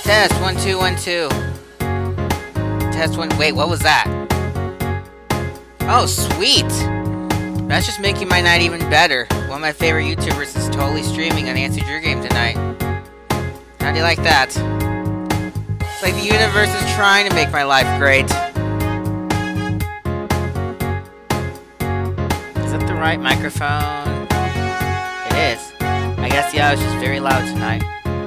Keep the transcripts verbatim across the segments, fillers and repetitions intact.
Test, one, two, one, two. Test one, wait, what was that? Oh, sweet! That's just making my night even better. One of my favorite YouTubers is totally streaming on Nancy Drew Game tonight. How do you like that? It's like the universe is trying to make my life great. Is that the right microphone? It is. I guess, yeah, I was just very loud tonight.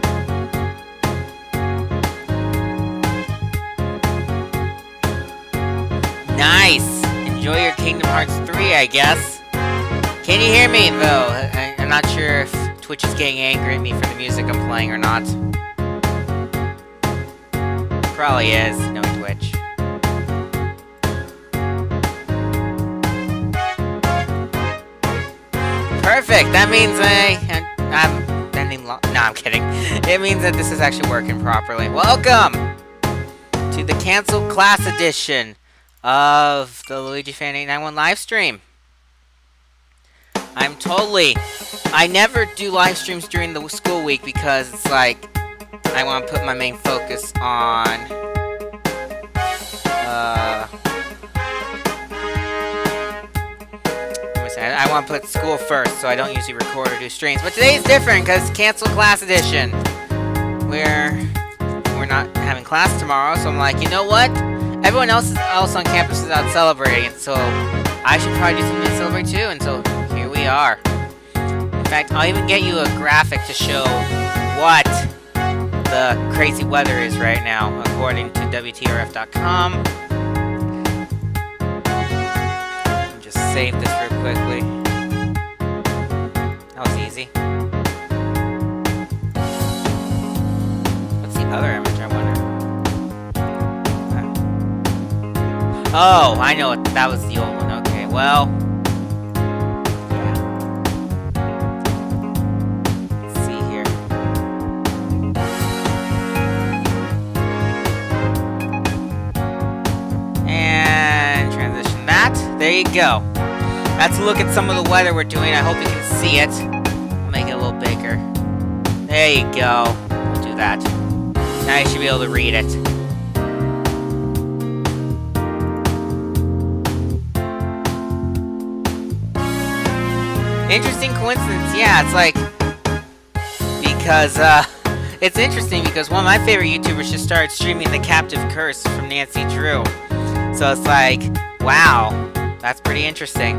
Nice! Enjoy your Kingdom Hearts three, I guess. Can you hear me, though? I, I'm not sure if Twitch is getting angry at me for the music I'm playing or not. Probably is. No Twitch. Perfect! That means I... I'm bending lo- No, I'm kidding. It means that this is actually working properly. Welcome to the Cancelled Class Edition of the Luigi Fan eight nine one live stream. I'm totally... I never do live streams during the school week because it's like... I want to put my main focus on... Uh... I want to put school first, so I don't usually record or do streams. But today's different because it's Cancelled Class Edition. We're... We're not having class tomorrow, so I'm like, you know what? Everyone else is else on campus is out celebrating, so I should probably do something to celebrate too, and so here we are. In fact, I'll even get you a graphic to show what the crazy weather is right now, according to W T R F dot com. Just save this real quickly. That was easy. What's the other image, I wonder? Oh, I know what, that was the old one. Okay, well. Yeah. Let's see here. And transition that. There you go. That's a look at some of the weather we're doing. I hope you can see it. I'll make it a little bigger. There you go. We'll do that. Now you should be able to read it. Interesting coincidence, yeah, it's like, because, uh, it's interesting because one of my favorite YouTubers just started streaming The Captive Curse from Nancy Drew. So it's like, wow, that's pretty interesting.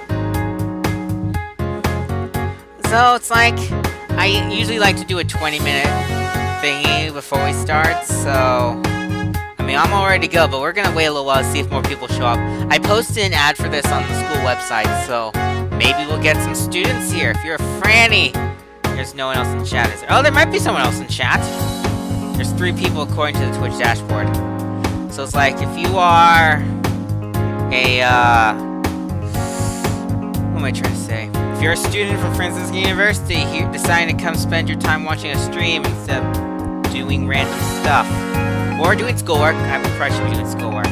So it's like, I usually like to do a twenty minute thingy before we start, so, I mean, I'm all ready to go, but we're gonna wait a little while to see if more people show up. I posted an ad for this on the school website, so maybe we'll get some students here. If you're a Franny, there's no one else in chat, is there? Oh, there might be someone else in chat. There's three people according to the Twitch dashboard. So it's like, if you are a, uh, what am I trying to say? If you're a student from Franciscan University, here deciding to come spend your time watching a stream instead of doing random stuff. Or doing schoolwork. I would probably should be doing schoolwork.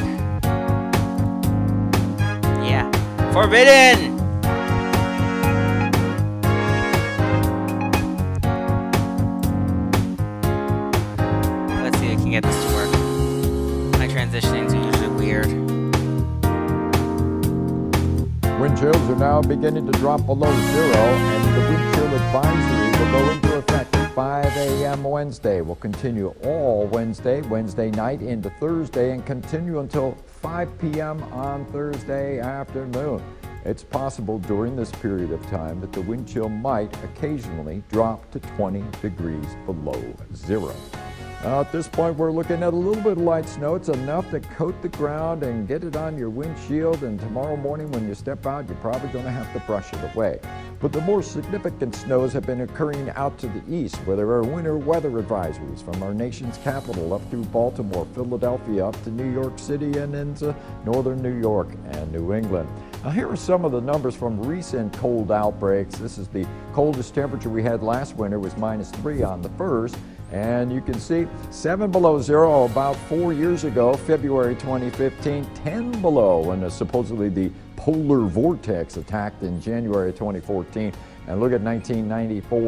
Yeah. Forbidden! Let's see if I can get this to work. My transitionings are usually weird. Wind chills are now beginning to drop below zero, and the wind chill advisory will go into effect at five A M Wednesday. Will continue all Wednesday, Wednesday night into Thursday, and continue until five P M on Thursday afternoon. It's possible during this period of time that the wind chill might occasionally drop to twenty degrees below zero. Uh, at this point, we're looking at a little bit of light snow. It's enough to coat the ground and get it on your windshield, and tomorrow morning when you step out, you're probably going to have to brush it away. But the more significant snows have been occurring out to the east, where there are winter weather advisories from our nation's capital up through Baltimore, Philadelphia, up to New York City, and into northern New York and New England. Now, here are some of the numbers from recent cold outbreaks. This is the coldest temperature we had last winter, was minus three on the first. And you can see seven below zero about four years ago, February twenty fifteen, ten below when uh, supposedly the Polar Vortex attacked in January twenty fourteen. And look at nineteen ninety-four,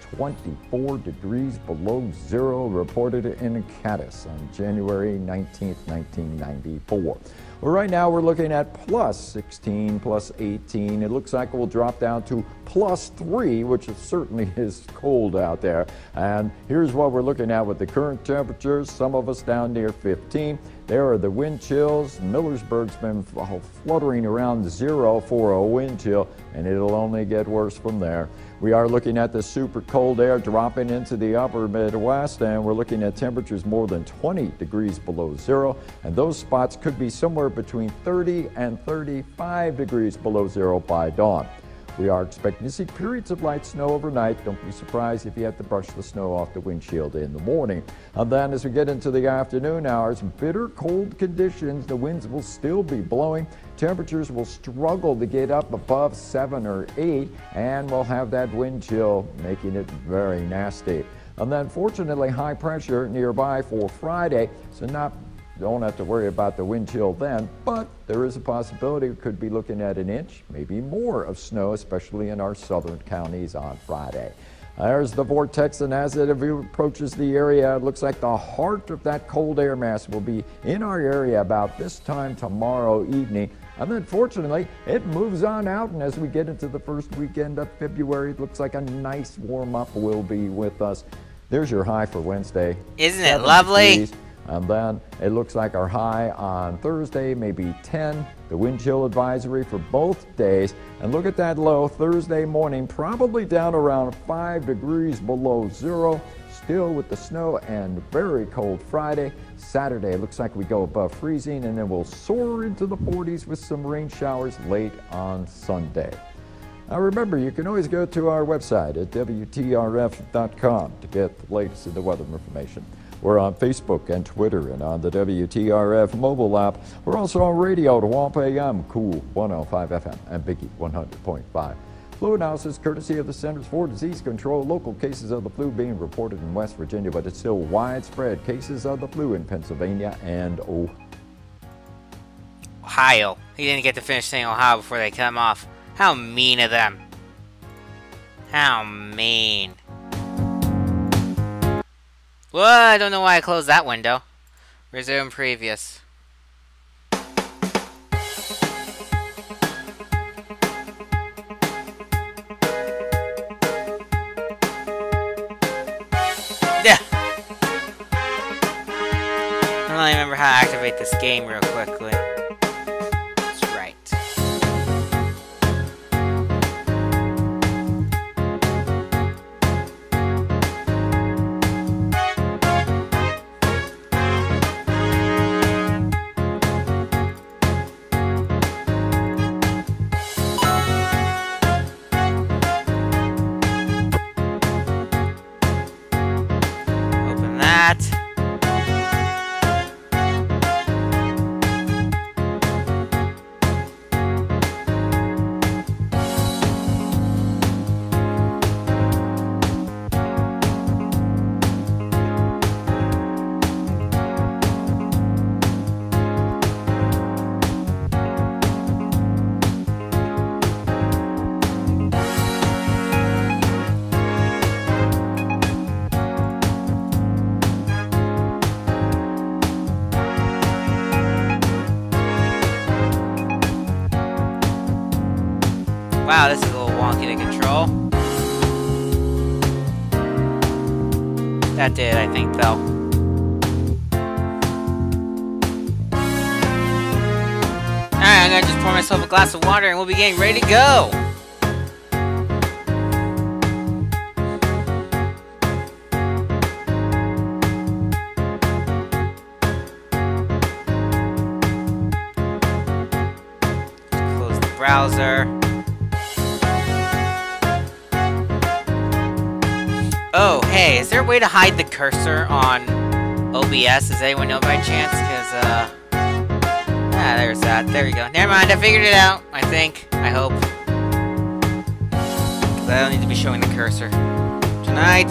twenty-four degrees below zero reported in Cadiz on January nineteenth, nineteen ninety-four. Well, right now we're looking at plus sixteen, plus eighteen. It looks like it will drop down to plus three, which is certainly is cold out there. And here's what we're looking at with the current temperatures. Some of us down near fifteen. There are the wind chills. Millersburg's been fluttering around zero for a wind chill, and it'll only get worse from there. We are looking at the super cold air dropping into the upper Midwest, and we're looking at temperatures more than twenty degrees below zero, and those spots could be somewhere between thirty and thirty-five degrees below zero by dawn. We are expecting to see periods of light snow overnight. Don't be surprised if you have to brush the snow off the windshield in the morning. And then as we get into the afternoon hours, bitter cold conditions. The winds will still be blowing. Temperatures will struggle to get up above seven or eight, and we'll have that wind chill making it very nasty. And then fortunately high pressure nearby for Friday, so not don't have to worry about the wind chill then, but there is a possibility we could be looking at an inch, maybe more of snow, especially in our southern counties on Friday. There's the vortex, and as it approaches the area, it looks like the heart of that cold air mass will be in our area about this time tomorrow evening. And then fortunately, it moves on out, and as we get into the first weekend of February, it looks like a nice warm-up will be with us. There's your high for Wednesday. Isn't it lovely? Degrees. And then it looks like our high on Thursday, maybe ten. The wind chill advisory for both days. And look at that low Thursday morning, probably down around five degrees below zero. Still with the snow, and very cold Friday. Saturday looks like we go above freezing, and then we'll soar into the forties with some rain showers late on Sunday. Now remember, you can always go to our website at W T R F dot com to get the latest in the weather information. We're on Facebook and Twitter and on the W T R F mobile app. We're also on radio to W A P A M, Cool one oh five F M, and Biggie one hundred point five. Flu analysis courtesy of the Centers for Disease Control. Local cases of the flu being reported in West Virginia, but it's still widespread cases of the flu in Pennsylvania and Ohio. Ohio. He didn't get to finish saying Ohio before they cut him off. How mean of them. How mean. Well, I don't know why I closed that window. Resume previous. Yeah. I don't remember how to activate this game real quickly. That's right. That. Wow, this is a little wonky to control. That did, I think, though. Alright, I'm gonna just pour myself a glass of water and we'll be getting ready to go. Close the browser. Oh, hey, is there a way to hide the cursor on O B S? Does anyone know by chance? Because, uh... ah, there's that. There you go. Never mind, I figured it out. I think. I hope. Because I don't need to be showing the cursor tonight.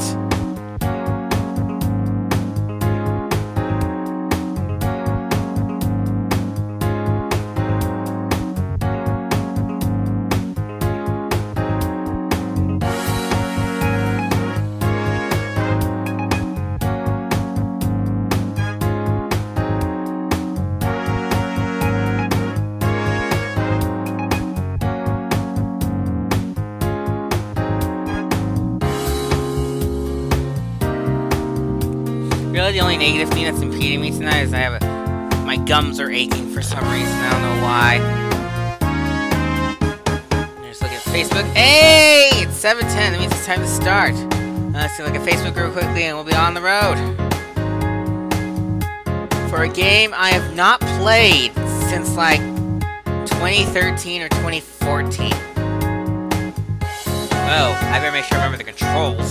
know the only negative thing that's impeding me tonight is I have a... My gums are aching for some reason. I don't know why. Just look at Facebook. Hey! It's seven ten. That means it's time to start. Uh, let's look at Facebook real quickly and we'll be on the road. For a game I have not played since like twenty thirteen or twenty fourteen. Oh, I better make sure I remember the controls.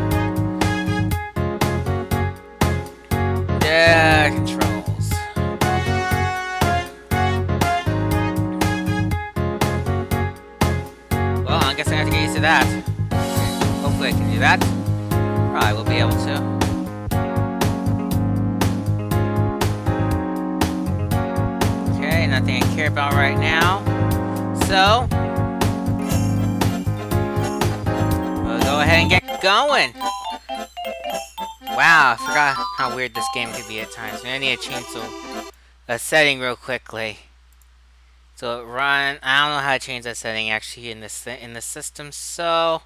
Yeah, controls. Well, I guess I have to get used to that. Hopefully I can do that. Probably will be able to. Okay, nothing I care about right now. So, we'll go ahead and get going. Wow, I forgot how weird this game could be at times. I need to change the a setting real quickly. So it run. I don't know how to change that setting actually in this in the system. So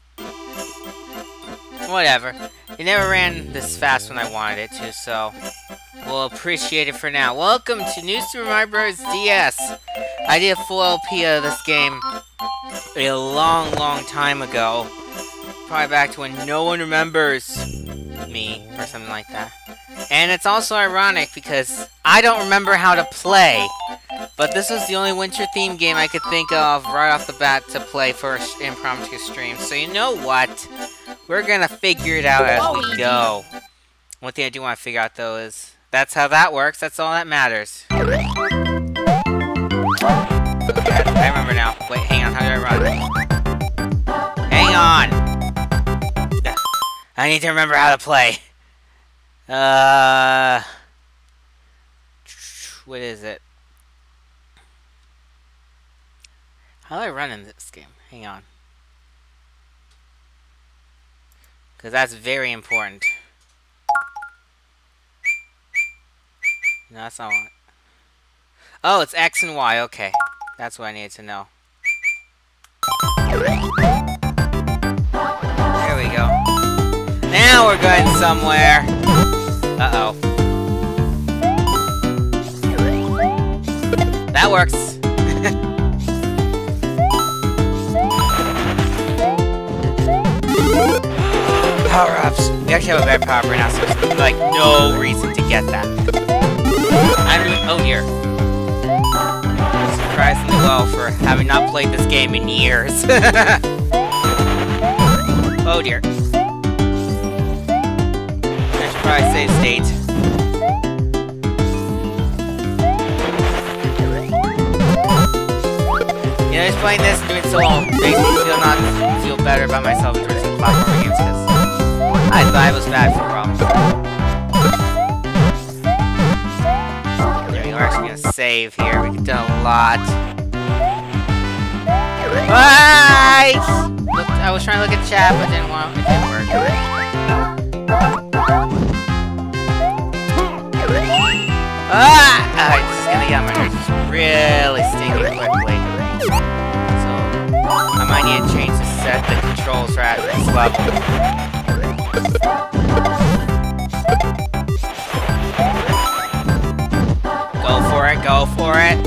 whatever. It never ran this fast when I wanted it to. So we'll appreciate it for now. Welcome to New Super Mario Bros. D S. I did a full L P of this game a long, long time ago. Probably back to when no one remembers me, or something like that. And it's also ironic because I don't remember how to play, but this was the only winter themed game I could think of right off the bat to play for an impromptu stream. So you know what? We're gonna figure it out as we go. One thing I do want to figure out though is that's how that works. That's all that matters. Okay, I remember now. Wait, hang on. How do I run? Hang on. I need to remember how to play. Uh, what is it? How do I run in this game? Hang on. Because that's very important. No, that's not what. Oh, it's X and Y. Okay. That's what I needed to know. There we go. Now we're going somewhere. Uh-oh. That works. Power-ups. We actually have a better power-up right now, so there's like no reason to get that. I'm doing... Oh dear. Surprisingly well for having not played this game in years. Oh dear. Probably save state. You know, just playing this and doing so long makes me feel not feel better about myself in terms of platforming games because I thought I was bad for a while. There we go. We're actually gonna save here. We can do a lot. Right! Look, I was trying to look at chat, but didn't want. It didn't work. Ah! Alright, this is gonna get on my nerves. It's really stinking quickly. So, I might need to change to set the controls right at this level. Go for it, go for it.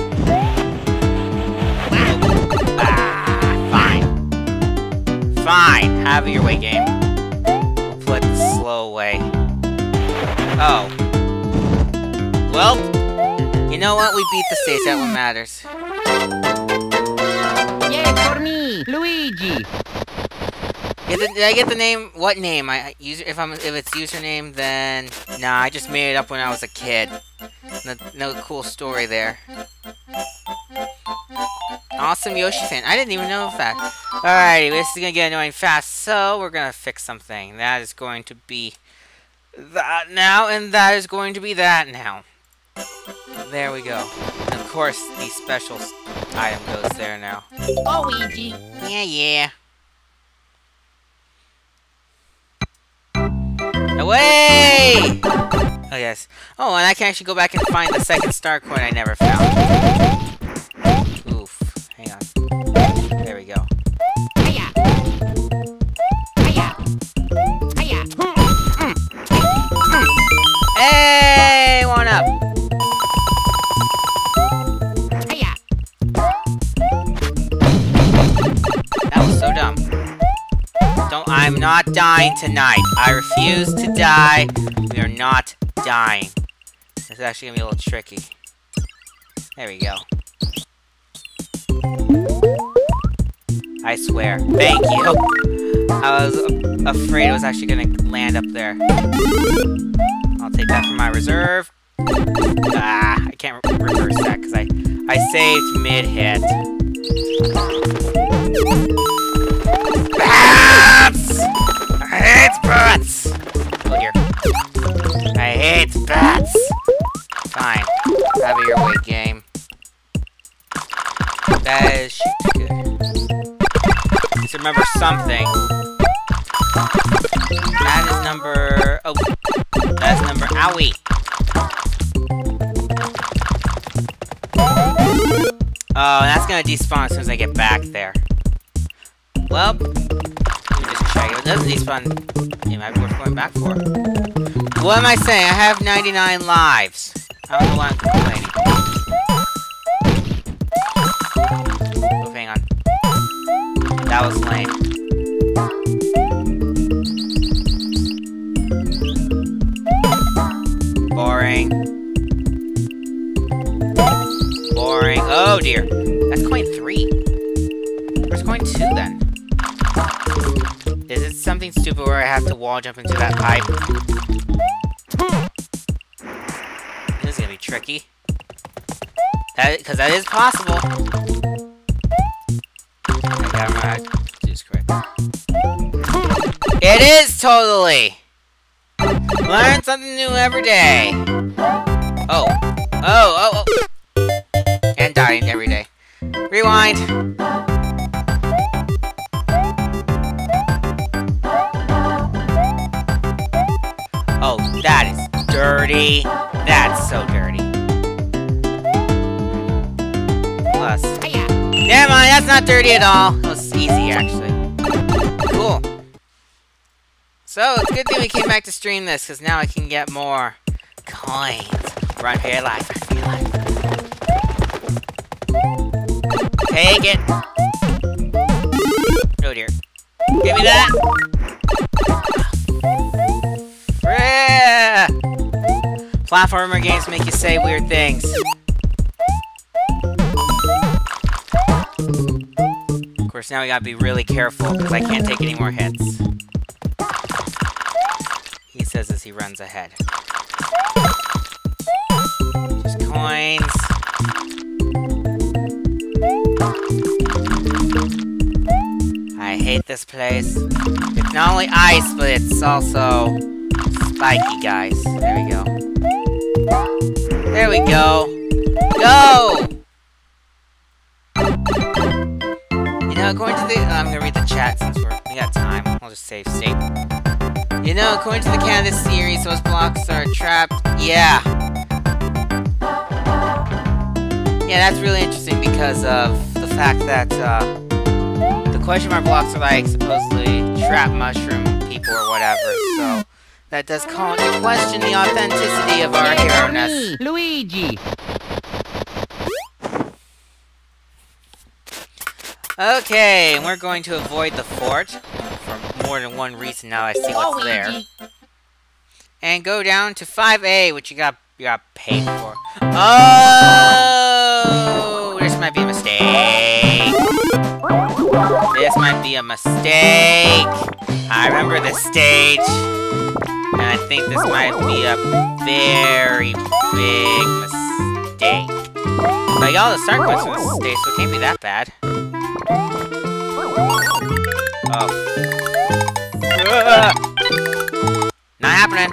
Ah, fine. Fine, have it your way, game. We'll play it the slow way. Oh. Well, you know what? We beat the stage. That one matters. Yay for me, Luigi. Get the, did I get the name? What name? I user if I'm if it's username, then nah. I just made it up when I was a kid. No, no cool story there. Awesome Yoshi fan. I didn't even know that. Alrighty, this is gonna get annoying fast. So we're gonna fix something. That is going to be that now, and that is going to be that now. There we go. And of course, the special item goes there now. Luigi. Yeah, yeah. Away! Oh, yes. Oh, and I can actually go back and find the second star coin I never found. Oof. Hang on. There we go. Hiya. Hiya. Hiya. Mm. Mm. I'm not dying tonight. I refuse to die. We are not dying. This is actually gonna be a little tricky. There we go. I swear. Thank you. I was afraid it was actually gonna land up there. I'll take that for my reserve. Ah, I can't re reverse that because I, I saved mid-hit. Bats! I hate bats! Oh dear. I hate bats! Fine. Have it your way, game. That is good. Let's remember something. That is number... Oh. That's number... Owie! Oh, that's gonna despawn as soon as I get back there. Well, let me just check. If it doesn't despawn, it might be worth going back for. What am I saying? I have ninety-nine lives. I don't know why I'm complaining. Oh, hang on. That was lame. Boring. Boring. Oh dear. That's coin three. Where's coin two then? Is it something stupid where I have to wall jump into that pipe? This is gonna be tricky. That, because that is possible. I gotta remember how to do this correct. It is totally! Learn something new every day. Oh. Oh, oh, oh. And dying every day. Rewind. Oh, that is dirty. That's so dirty. Plus. Never mind, that's not dirty at all. It was easy, actually. Cool. So, it's a good thing we came back to stream this, because now I can get more coins. Run for your life, run for your life. Take it. Oh dear. Give me that. Yeah. Platformer games make you say weird things. Of course, now we gotta be really careful, because I can't take any more hits. He says as he runs ahead. Just coins. I hate this place. It's not only ice, but it's also spiky, guys. There we go. There we go. Go! You know, according to the... I'm gonna read the chat since we're, we got time. I'll just save state. You know, according to the canon of this series, those blocks are trapped. Yeah. Yeah, that's really interesting because of the fact that, uh... the question mark blocks are like, supposedly, trap mushroom people or whatever, so... That does call into question the authenticity of our hero-ness. Luigi! Okay, and we're going to avoid the fort for more than one reason now I see what's there. And go down to five A, which you got you got paid for. Oh, this might be a mistake. This might be a mistake. I remember this stage. And I think this might be a very big mistake. But I got all the start points from this stage, so it can't be that bad. Oh. Uh, not happening.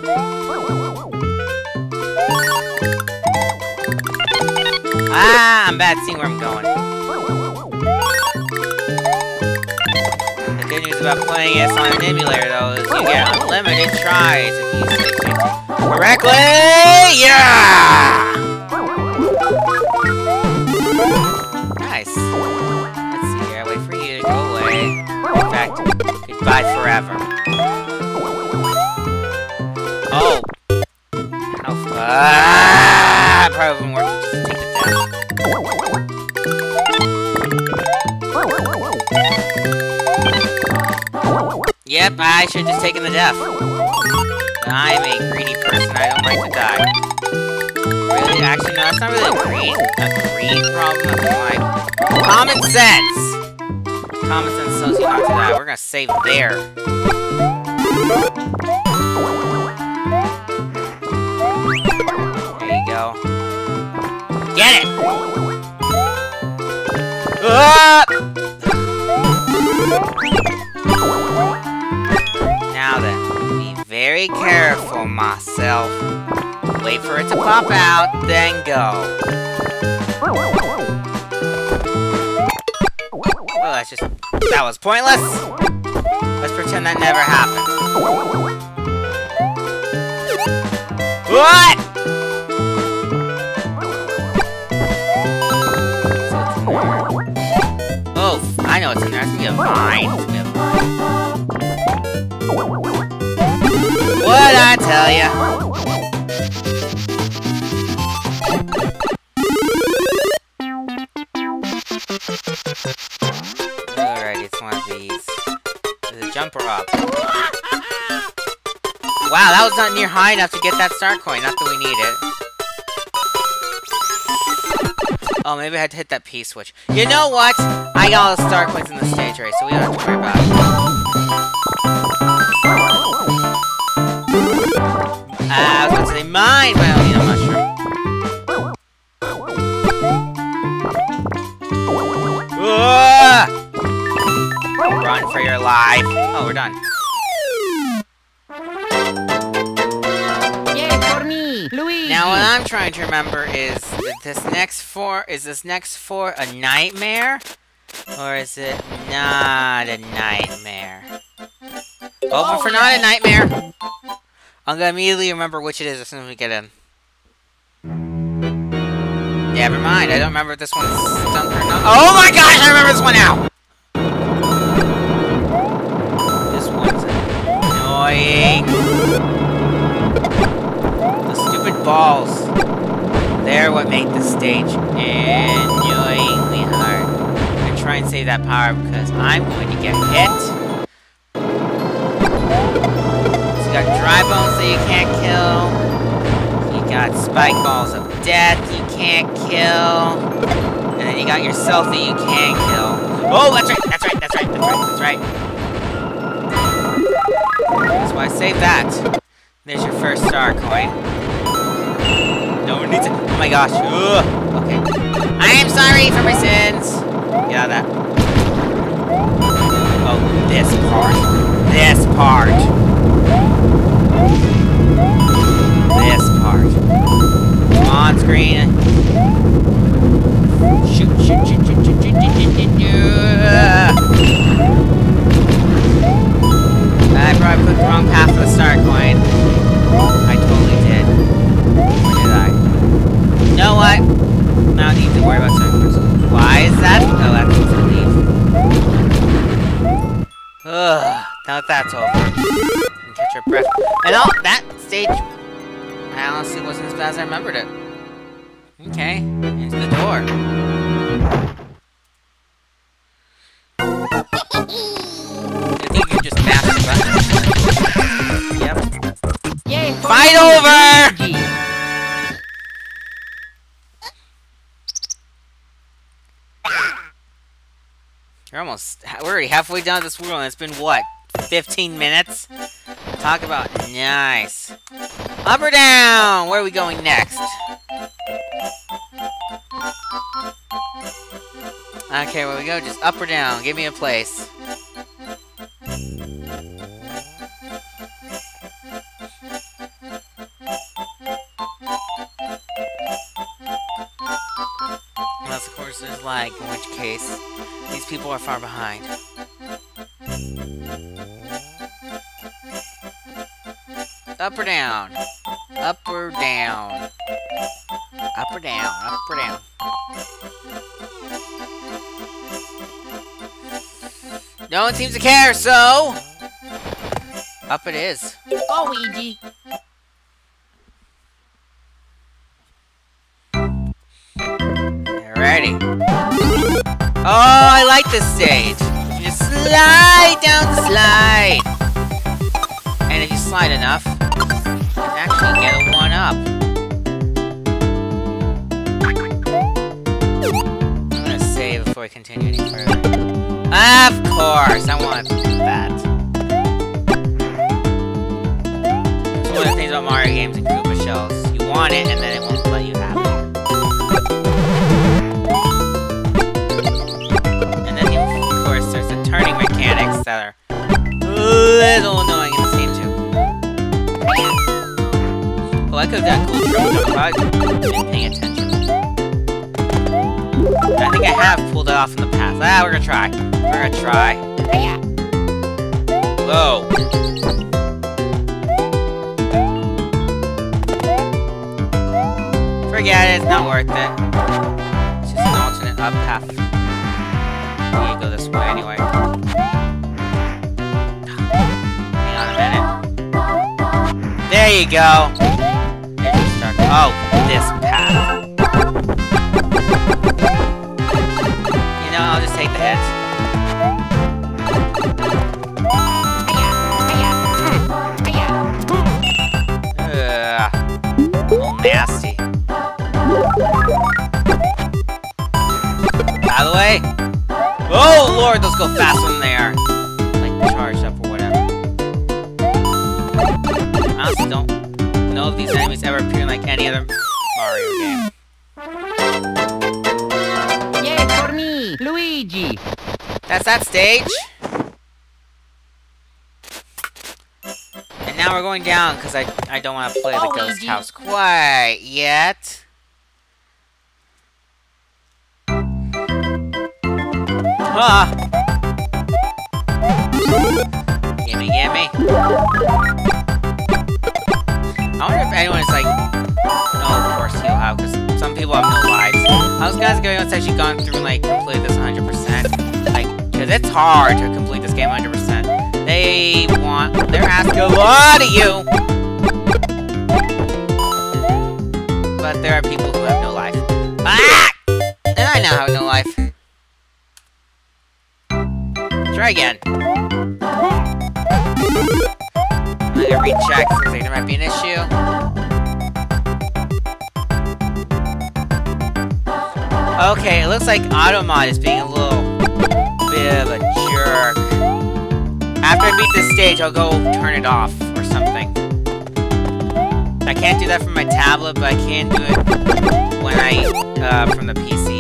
Ah, I'm bad at seeing where I'm going. The good news about playing it on an emulator, though, is you get unlimited tries if you stick it correctly. Yeah! Nice. Let's see here. Wait for you to go away. In fact, goodbye forever. Oh. How far? Ah, probably wouldn't work. Just take it down. Yep, I should have just taken the death. I'm a greedy person. I don't like to die. Really? Actually, no, that's not really a greed, a greed problem. That's like common sense. Common sense tells you not to die. We're gonna save there. There you go. Get it! Ah! Now then, be very careful, myself. Wait for it to pop out, then go. Oh, that's just... that was pointless! Let's pretend that never happened. What?! Oh, I know what's in there. It's gonna be a vine. It's gonna be a vine. What'd I tell ya? Alright, it's one of these. There's a jumper up. Wow, that was not near high enough to get that star coin. Not that we need it. Oh, maybe I had to hit that P switch. You know what? I got all the star coins in the stage race, so we don't have to worry about it. Uh, I was going to say mine, but I don't need a mushroom. Uh! Run for your life. Oh, we're done. Yay for me, Luigi! Now, what I'm trying to remember is that this next four is this next four a nightmare, or is it not a nightmare? Open for not a nightmare. I'm gonna immediately remember which it is as soon as we get in. Yeah, never mind. I don't remember if this one's done or not. Oh my gosh! I remember this one now. This one's annoying. Balls. They're what make the stage annoyingly hard. I'm gonna try and save that power because I'm going to get hit. So you got dry bones that you can't kill. You got spike balls of death you can't kill. And then you got yourself that you can kill. Oh, that's right, that's right, that's right, that's right, that's right. That's why I saved that. There's your first star coin. No one needs it. Oh my gosh. Ugh. Okay. I am sorry for my sins. Get out of that. Oh, this part. This part. This part. Come on, screen. Shoot, shoot, shoot, shoot, shoot, shoot, shoot, shoot, shoot. I probably put the wrong path for the star coin. I totally did. You know what? I don't need to worry about circles. Why is that? Oh, that means to leave. Ugh. Now that that's over. And catch your breath. And oh, that stage, I honestly wasn't as bad as I remembered it. Okay. Into the door. I think you can just mash the button. Yep. Yay, fight over! Luigi. We're almost, we're already halfway down this world and it's been, what, fifteen minutes? Talk about nice. Up or down? Where are we going next? Okay, where we go? Just up or down? Give me a place. Unless, of course, there's lag, in which case, these people are far behind. Up or down? Up or down? Up or down? Up or down? No one seems to care, so... Up it is. Go, Luigi. Ready. Oh, I like this stage. You just slide down the slide. slide enough, actually get a one up. I'm gonna save before I continue any further. Of course, I want that. It's one of the things about Mario games and Koopa shells. You want it, and then it won't let you have it. And then, of course, there's the turning mechanics that are a little annoying in this game, too. Oh, I could have done cool triple jump, but I didn't pay attention. I think I have pulled it off in the past. Ah, we're gonna try. We're gonna try. Whoa. Forget it, it's not worth it. It's just an alternate up path. We need to go this way anyway. Hang on a minute. There you go. There's your start. Oh, this path. You know, I'll just take the hits. Ugh. A little nasty. Out of the way! Oh lord, those go faster than they are. Like charged up or whatever. I honestly don't know if these enemies ever appear in like any other Mario game. Yay for me, Luigi! That's that stage. And now we're going down because I I don't want to play the Oh, ghost Luigi. house quite yet. Ah! Gimme, gimme. I wonder if anyone's like... No, of course you'll have, because some people have no lives. Those guys have actually gone through and like completed this one hundred percent. Like, because it's hard to complete this game one hundred percent. They want... They're asking a lot of you! But there are people who have no life. Ah! And I now have no life. Try again. I'm gonna recheck, seems like there might be an issue. Okay, it looks like Automod is being a little bit of a jerk. After I beat this stage, I'll go turn it off or something. I can't do that from my tablet, but I can do it when I, uh, from the P C.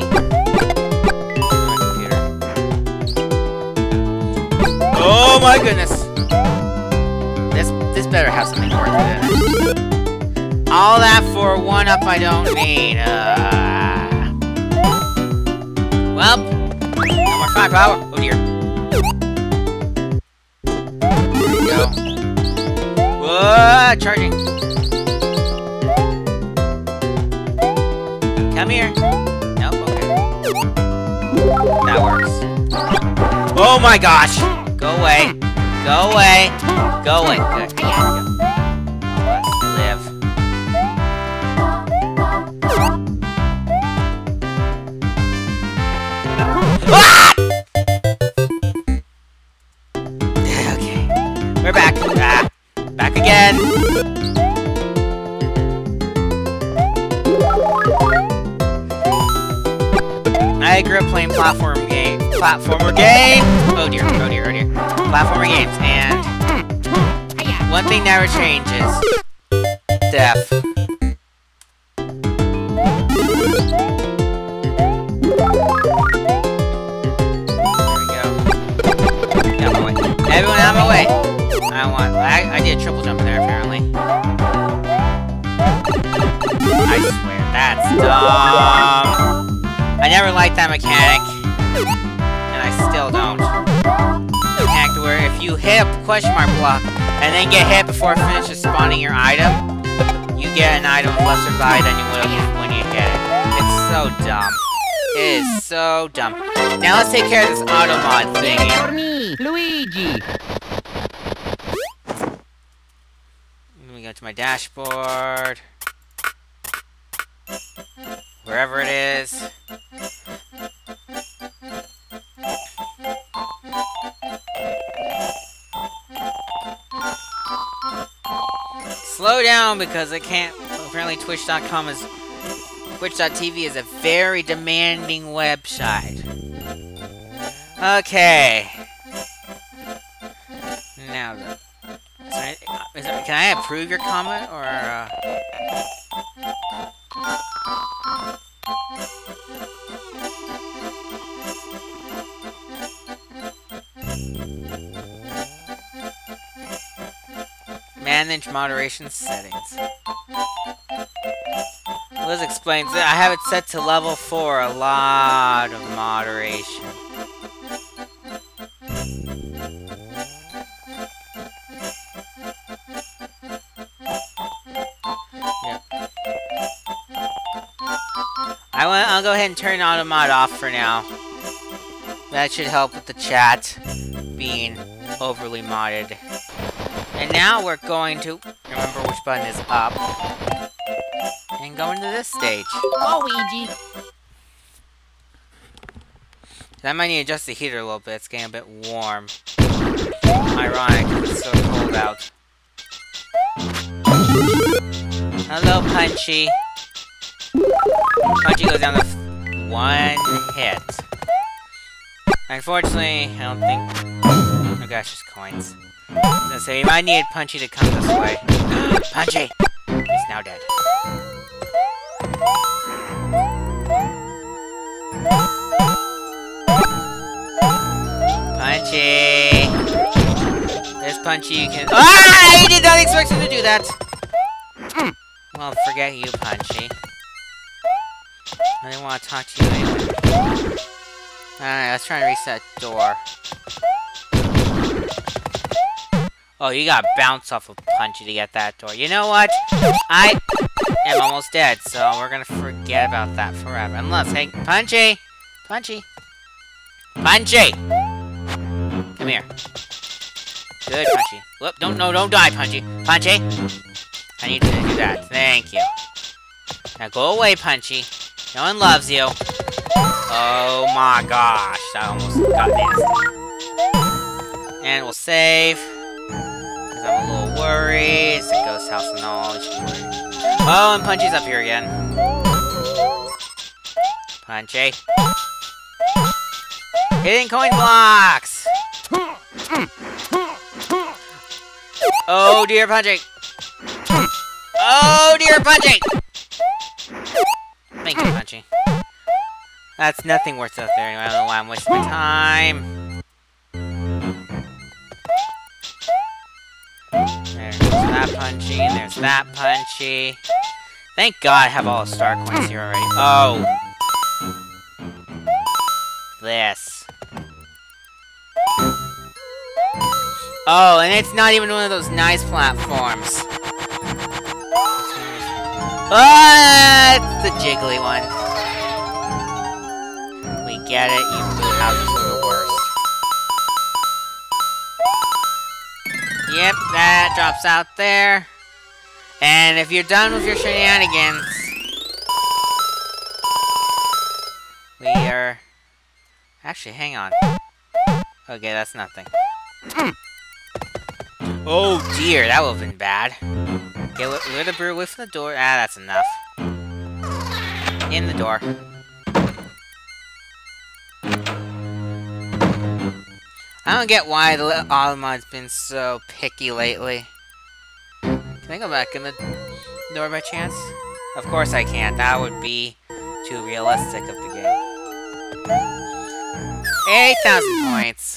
Oh my goodness! This this better have something worth it in it. All that for one up I don't need. Uh... Well, no more fire power. Oh dear. There we go. Whoa, charging. Come here. Nope. Okay. That works. Oh my gosh! Go away. Go away. Go away. Good. There we go. Let's live. Ah! Okay. We're back. Ah. Back again. I grew up playing platform game, platformer game. Oh dear, oh dear, oh dear. Platformer games, and one thing never changes: death. There we go. Get out of my way. Everyone out of my way. I want. I, I did a triple jump in there apparently. I swear, that's dumb. I never liked that mechanic, and I still don't. The mechanic where if you hit a question mark block and then get hit before it finishes spawning your item, you get an item with lesser value than you would have when you hit it. It's so dumb. It is so dumb. Now let's take care of this auto mod Yay thingy. for me, Luigi! Let me go to my dashboard. Wherever it is. slow down because I can't. Apparently, Twitch dot com is Twitch dot T V is a very demanding website. Okay. Now, then. Is there, is there, can I approve your comment or? Uh... Manage moderation settings. Liz explains that I have it set to level four, a lot of moderation. Yep. I want, I'll go ahead and turn auto mod off for now. That should help with the chat being overly modded. And now we're going to remember which button is up and go into this stage. Luigi. I might need to adjust the heater a little bit. It's getting a bit warm. Ironic, it's so cold out. Hello, Punchy. Punchy goes down to one hit. Unfortunately, I don't think. Oh gosh, just coins. So you might need Punchy to come this way. Punchy! He's now dead. Punchy! There's Punchy, you can- Ah! I did not expect him to do that! Well, forget you, Punchy. I didn't want to talk to you anyway. Alright, let's try and reset door. Oh, you gotta bounce off of Punchy to get that door. You know what? I am almost dead, so we're gonna forget about that forever. Unless, hey, Punchy! Punchy! Punchy! Come here. Good, Punchy. Whoop, don't, no, don't die, Punchy. Punchy! I need you to do that. Thank you. Now go away, Punchy. No one loves you. Oh my gosh, that almost got nasty. And we'll save. Because I'm a little worried. It's a ghost house and all. Oh, and Punchy's up here again. Punchy. Hitting coin blocks! Oh dear, Punchy! Oh dear, Punchy! Thank you, Punchy. That's nothing worth out there anyway. I don't know why I'm wasting my time. There's that Punchy, and there's that Punchy. Thank God I have all the star coins here already. Oh! This. Oh, and it's not even one of those nice platforms. Ah, it's the jiggly one. We get it, you blue houses are the worst. Yep, that drops out there. And if you're done with your shenanigans, we are... Actually, hang on. Okay, that's nothing. Oh dear, that would have been bad. Okay, lure the brew away from the door. Ah, that's enough. In the door. I don't get why the Automod's been so picky lately. Can I go back in the door by chance? Of course I can't. That would be too realistic of the game. eight thousand points.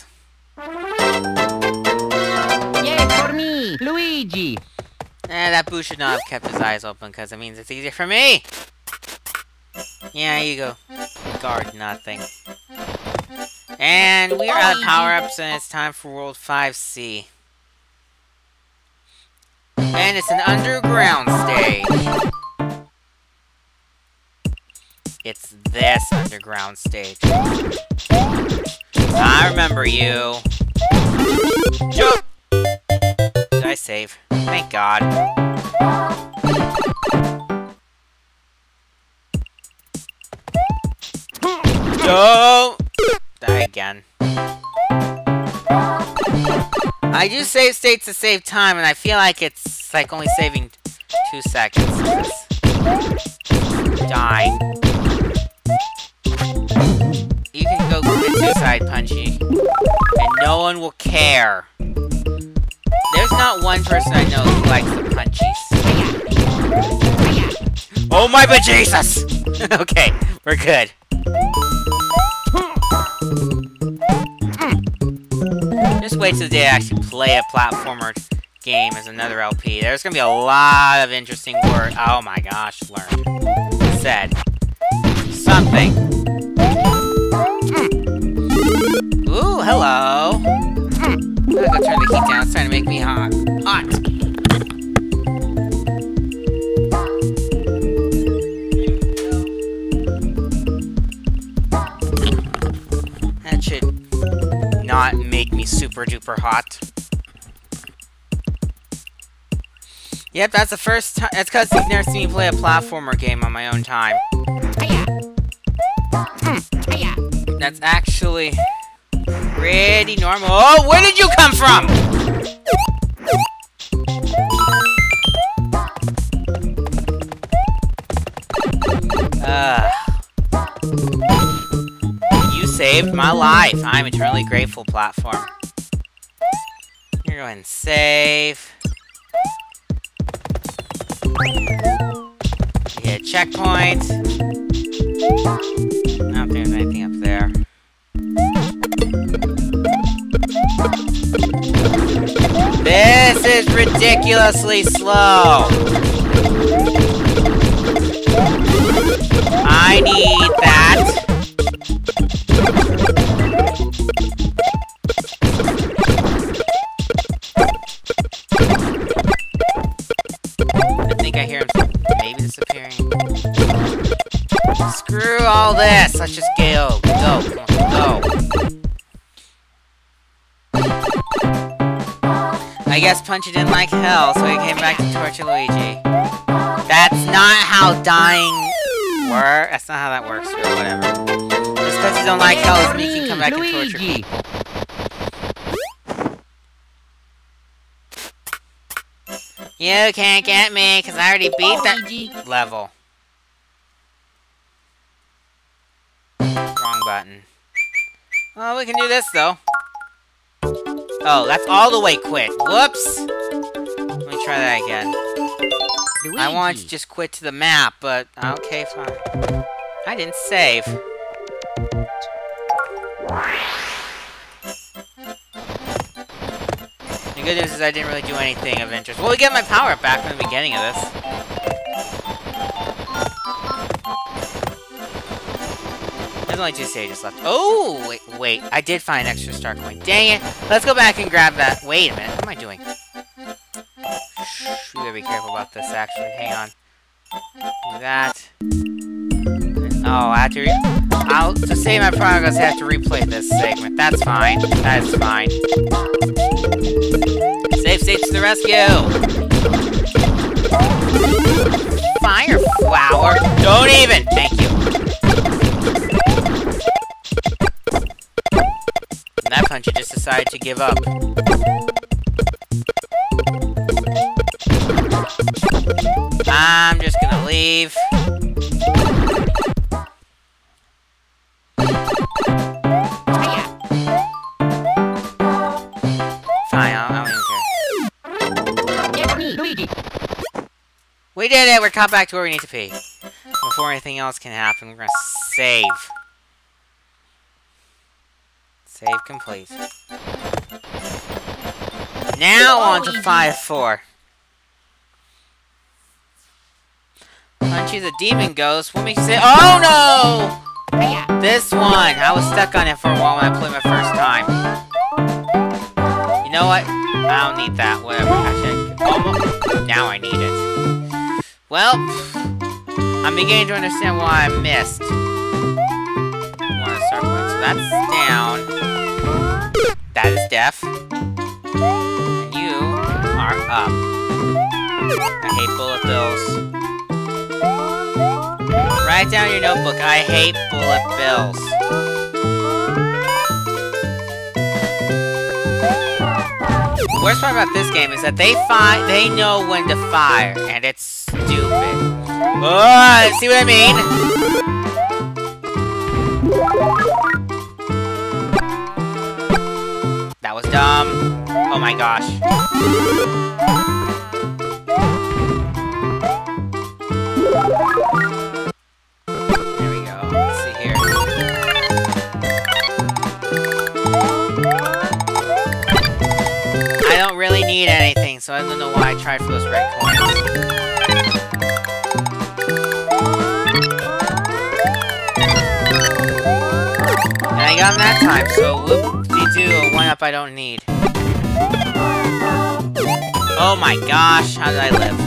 Yay for me, Luigi. Eh, that boo should not have kept his eyes open, because it means it's easier for me! Yeah, you go. Guard nothing. And we are out of power-ups, and it's time for World five C. And it's an underground stage. It's this underground stage. I remember you. Jump! Did I save? Thank God. Don't die again. I do save states to save time, and I feel like it's like only saving two seconds. Die. You can go commit suicide, Punchy, and no one will care. There's not one person I know who likes the Punchies. Oh my bejesus! Okay, we're good. Just wait till the day I actually play a platformer game as another L P. There's gonna be a lot of interesting words. Oh my gosh, learned. Said. Something. Ooh, hello. I'm gonna go turn the heat down. It's starting to make me hot. Hot! That should not make me super duper hot. Yep, that's the first time. That's because you've never seen me play a platformer game on my own time. That's actually pretty normal. Oh, where did you come from? Uh, you saved my life. I'm eternally grateful, platform. Here, go ahead and save. Hit checkpoint. I don't think there's anything up there. This is ridiculously slow. I need that. I think I hear him maybe disappearing. Screw all this. Let's just go. Go. Come on, go. I guess Punchy didn't like hell, so he came back to torture Luigi. That's not how dying works. That's not how that works, or whatever. Just because you don't like hell doesn't mean you can come back and torture people. You can't get me, because I already beat that level. Wrong button. Oh, we can do this, though. Oh, that's all the way quit. Whoops! Let me try that again. Luigi. I wanted to just quit to the map, but okay, fine. I didn't save. The good news is I didn't really do anything of interest. Well, we get my power up back from the beginning of this. There's only two stages left. Oh, wait, wait. I did find an extra star coin. Dang it. Let's go back and grab that. Wait a minute. What am I doing? Shh, we gotta be careful about this, actually. Hang on. Do that. Oh, I have to re I'll, to save my progress, I have to replay this segment. That's fine. That's fine. Safe states to the rescue! Fire flower! Don't even! Thank you. And that Punchy just decided to give up. I'm just gonna leave. Fine, I don't, I don't even care. We did it! We're caught back to where we need to be. Before anything else can happen, we're gonna save. Save complete. Now on to five four. Punchy's a demon ghost. What makes you say, oh no! This one! I was stuck on it for a while when I played my first time. You know what? I don't need that. Whatever. Actually, almost. Now I need it. Well, I'm beginning to understand why I missed. One of the star points. So that's down. That is deaf. And you are up. I hate bullet bills. Write down your notebook. I hate bullet bills. worst part about this game is that they fi they know when to fire, and it's stupid. Oh, see what I mean? That was dumb. Oh my gosh. There we go. Let's see here. I don't really need anything, so I don't know why I tried for those red coins. And I got them that time, so whoop-de-doo, a one-up I don't need. Oh my gosh, how did I live?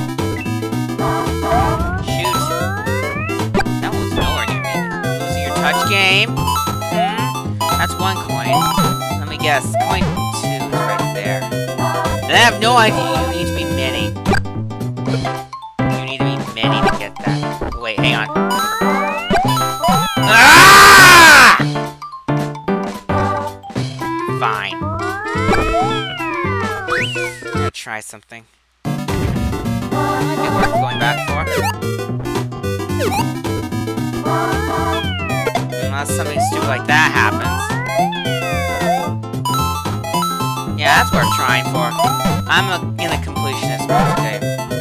Shoot. That was nowhere near me. Losing your touch game? Hmm? That's one coin. Let me guess, coin two is right there. And I have no idea, you need to be mini. You need to be mini to get that. Wait, hang on. Ah! Fine. I'm gonna try something. Might be worth going back for. Unless something stupid like that happens. Yeah, that's worth trying for. I'm a, in a completionist mode today.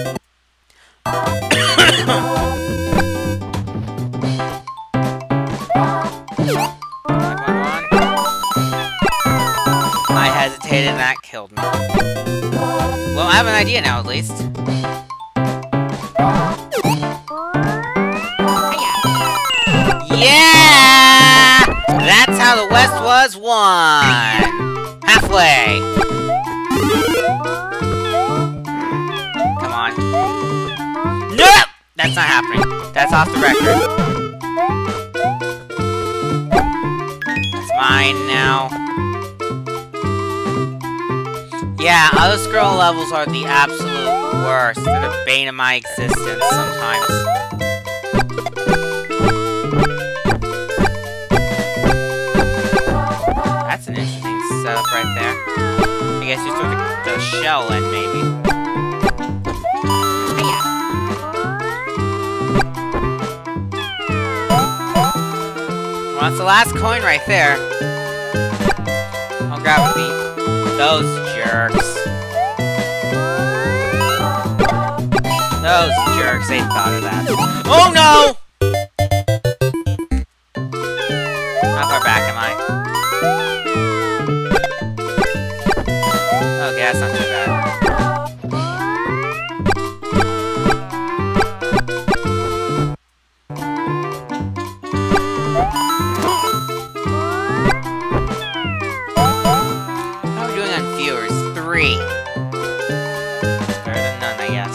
I hesitated and that killed me. Well, I have an idea now, at least. Yeah! That's how the West was won! Halfway! Come on. Nope! That's not happening. That's off the record. That's mine now. Yeah, auto-scroll levels are the absolute worst. They're the bane of my existence sometimes. That's an interesting setup right there. I guess you throw the, the shell in, maybe. Well, that's the last coin right there. I'll grab the those jerks. Those jerks, they thought of that. Oh no! How far back am I? Okay, that's not too bad. How are we doing on viewers? Three. Better than none, I guess.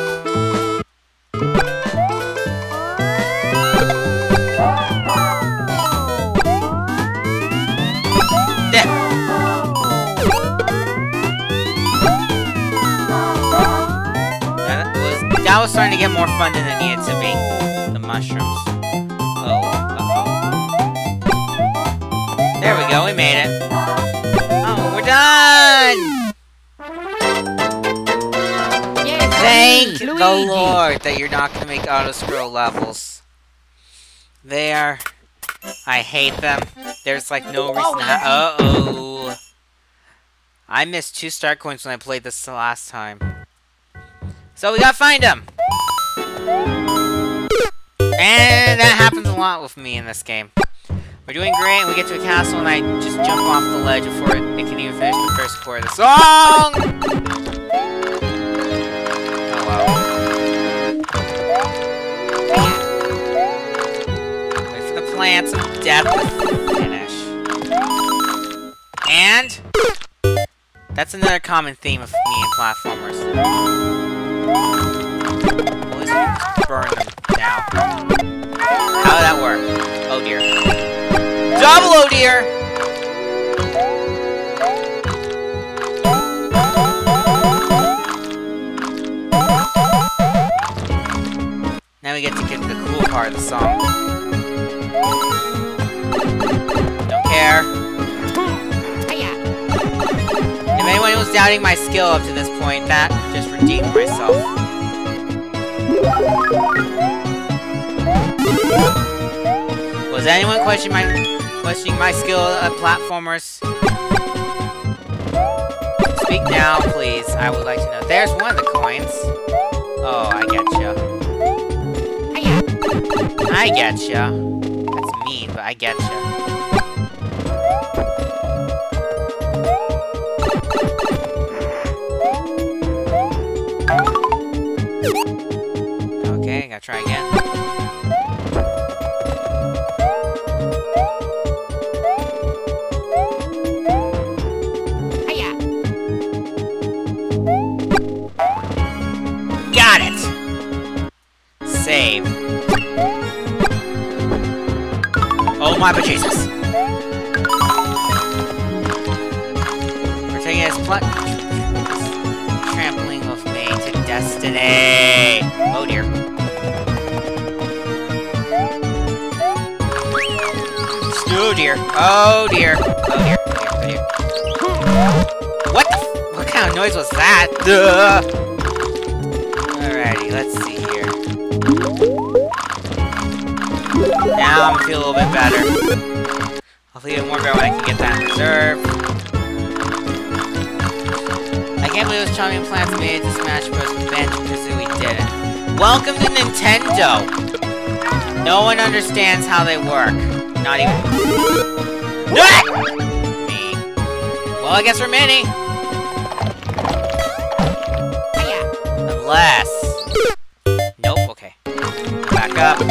That was starting to get more fun than it needed to be. The mushrooms. Oh, uh-oh. There we go, we made it. Oh, we're done! Yay, Thank Luigi. the Lord that you're not going to make auto-scroll levels. They are... I hate them. There's like no reason to ha- Uh-oh. I missed two star coins when I played this the last time. So we gotta find him! And that happens a lot with me in this game. We're doing great, and we get to a castle, and I just jump off the ledge before it, it can even finish the first chord of the song! Oh well. Wait for the plants of death to finish. And... that's another common theme of me in platformers. At least we can just burn them now. How did that work? Oh dear. Double oh dear! Now we get to get the cool part of the song. Don't care. If anyone was was doubting my skill up to this point, that just redeemed myself. Was anyone questioning my questioning my skill at platformers? Speak now, please. I would like to know. There's one of the coins. Oh, I getcha. I getcha. That's mean, but I getcha. Okay, I gotta try again. Got it! Save. Oh my bejesus! We're taking this pl- trampling of me to destiny! Oh dear. Oh dear. Oh dear. Oh dear. Oh dear. Oh dear. What the f- what kind of noise was that? Duh! Alrighty, let's see here. Now I'm feeling a little bit better. Hopefully even more better when I can get that in reserve. I can't believe those charming plants made to Smash Bros. With Banjo-Kazooie didn't. Welcome to Nintendo! No one understands how they work. Not even... Me. Well, I guess we're mini. Unless... Nope, okay. Back up.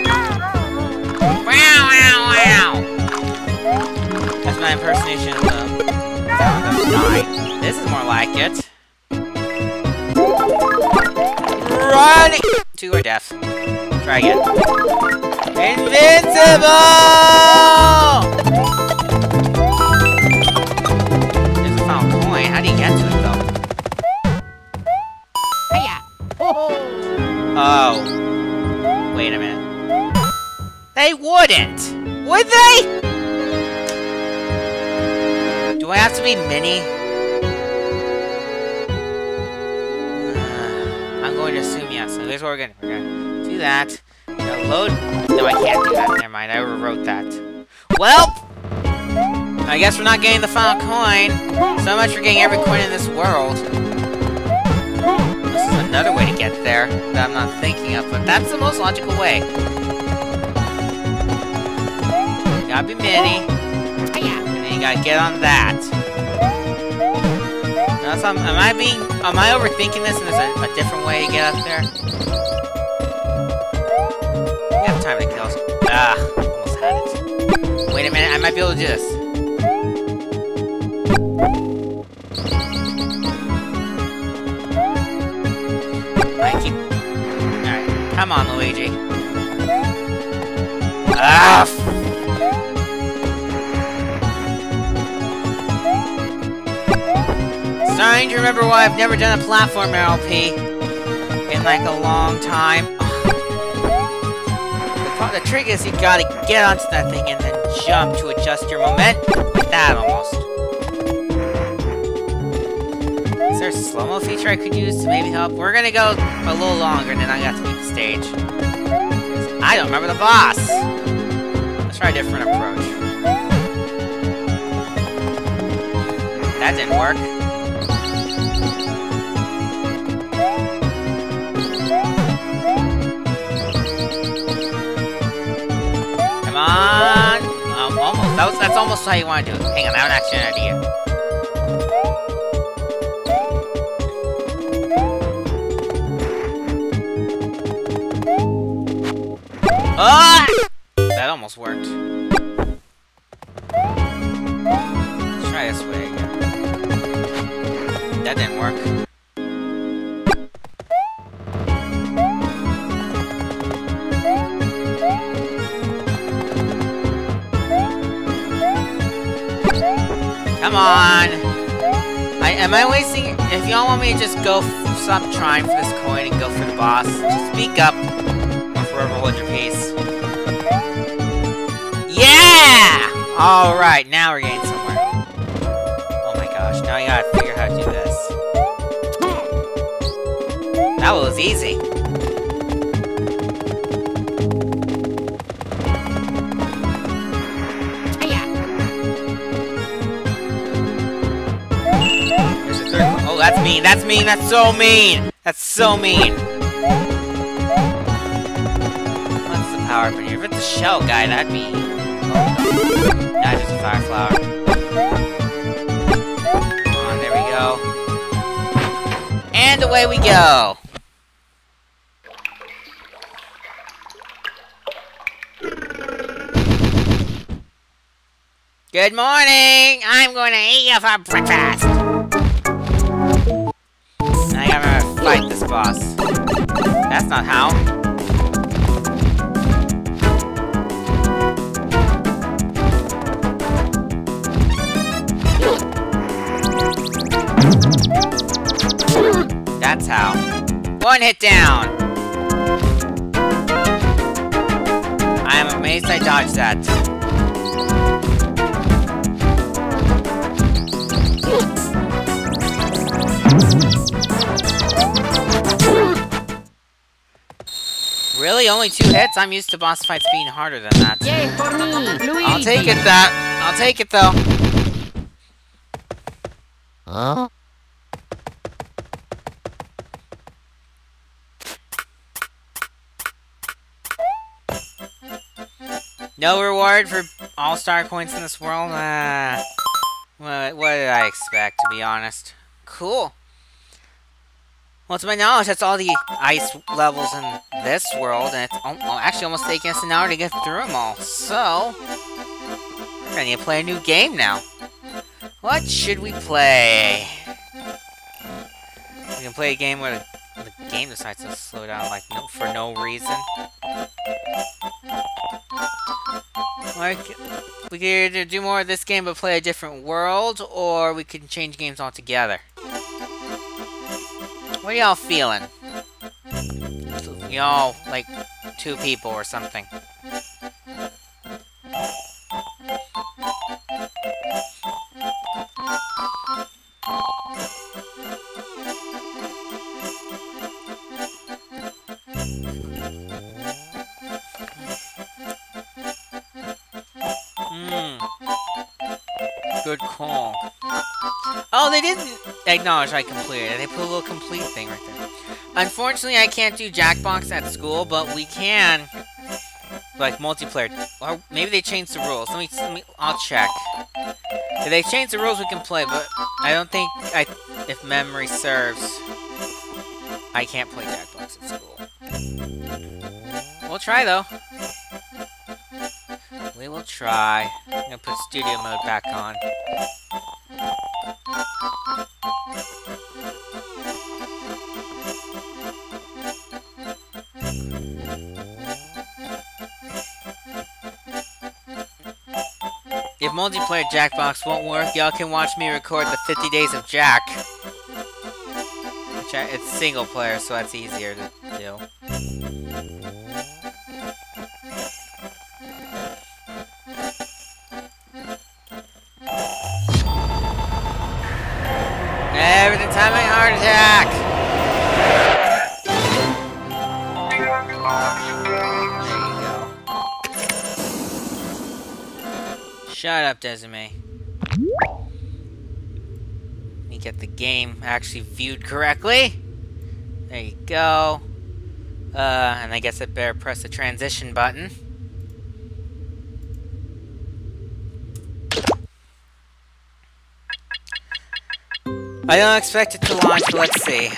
Wow, wow, wow! That's my impersonation of the... Nine. This is more like it. Run! Two or death. Try again. Invincible! There's a final coin. How do you get to it, though? Oh. Wait a minute. They wouldn't! Would they? Do I have to be mini? Uh, I'm going to assume yes. So here's what we're gonna we're gonna do that. Now load. No, I can't do that. Never mind. I overwrote that. Well, I guess we're not getting the final coin. So much for getting every coin in this world. This is another way to get there that I'm not thinking of, but that's the most logical way. You gotta be mini. And then you gotta get on that. Now, so am I being, am I overthinking this and there's a, a different way to get up there? We have time to kill. Ah, almost had it. Wait a minute, I might be able to do this. I keep... Alright, come on, Luigi. Ah! Starting to remember why I've never done a platform L P in like a long time. The, pro the trick is you gotta get onto that thing and then jump to adjust your momentum. Like that almost. Is there a slow-mo feature I could use to maybe help? We're gonna go a little longer and then I got to beat the stage. I don't remember the boss! Let's try a different approach. That didn't work. Come on! Um, almost. That was, that's almost how you want to do it. Hang on, I have actually an idea. Ah! That almost worked. Let's try this way again. That didn't work. Come on! I, am I wasting... If y'all want me to just go... F stop trying for this coin and go for the boss, just speak up. Or forever hold your peace. Yeah! Alright, now we're getting somewhere. Oh my gosh. gosh, now you gotta figure out how to do this. That was easy. There's a third one. Oh, that's mean, that's mean, that's so mean! That's so mean! What's the power up in here? If it's a shell guy, that'd be... Oh, nah, just a fire flower. Come on, there we go. And away we go! Good morning! I'm gonna eat you for breakfast! I gotta fight this boss. That's not how. That's how. One hit down! I am amazed I dodged that. Really? Only two hits? I'm used to boss fights being harder than that. Yay for me, Luigi! I'll take it that. I'll take it though. Huh? No reward for all-star coins in this world? Uh, what, what did I expect, to be honest? Cool. Well, to my knowledge, that's all the ice levels in this world, and it's al actually almost taking us an hour to get through them all. So, we're gonna need to play a new game now. What should we play? We can play a game where the, the game decides to slow down, like, no, for no reason. Like, we could either do more of this game but play a different world, or we could change games altogether. What are y'all feeling? Y'all, like, two people or something. Hmm. Good call. Oh, they didn't acknowledge I completed it. They put a little complete thing right there. Unfortunately, I can't do Jackbox at school, but we can, like, multiplayer. Or maybe they changed the rules. Let me, let me I'll check. If they change the rules, we can play, but I don't think, I, if memory serves, I can't play Jackbox at school. We'll try, though. We will try. I'm gonna put studio mode back on. If multiplayer Jackbox won't work, y'all can watch me record the fifty days of Jack. Which I, it's single player, so that's easier to do. Everything's having a heart attack! There you go. Shut up, Desiree. Let me get the game actually viewed correctly. There you go. Uh, and I guess I better press the transition button. I don't expect it to launch, but let's see.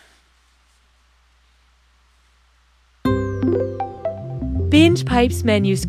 Binge Pipes menus.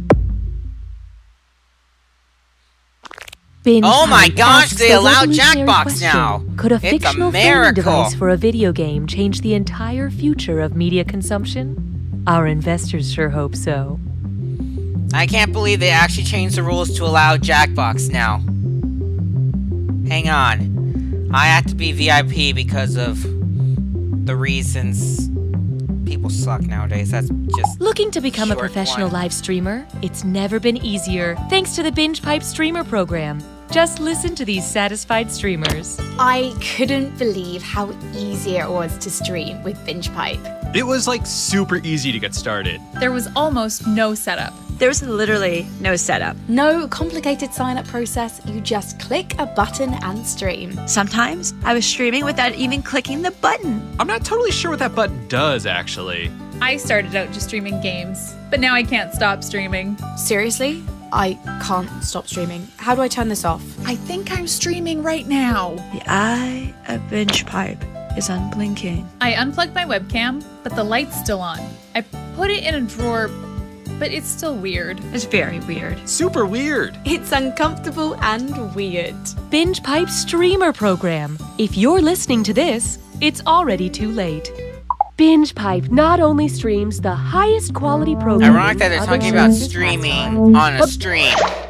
Binge Oh my Pipe gosh, asks they the allow revolutionary Jackbox question, now! Could a It's a fictional filming miracle. device for a video game change the entire future of media consumption? Our investors sure hope so. I can't believe they actually changed the rules to allow Jackbox now. Hang on. I have to be V I P because of the reasons people suck nowadays. That's just Looking to become a short professional one. live streamer? It's never been easier thanks to the Binge Pipe Streamer program. Just listen to these satisfied streamers. I couldn't believe how easy it was to stream with BingePipe. It was like super easy to get started. There was almost no setup. There's literally no setup. No complicated sign-up process, you just click a button and stream. Sometimes I was streaming without even clicking the button. I'm not totally sure what that button does, actually. I started out just streaming games, but now I can't stop streaming. Seriously? I can't stop streaming. How do I turn this off? I think I'm streaming right now. The eye of BingePipe is unblinking. I unplugged my webcam, but the light's still on. I put it in a drawer, but it's still weird. It's very weird. Super weird. It's uncomfortable and weird. BingePipe Streamer Program. If you're listening to this, it's already too late. BingePipe not only streams the highest quality programming. Ironic that they're talking about streaming on a stream.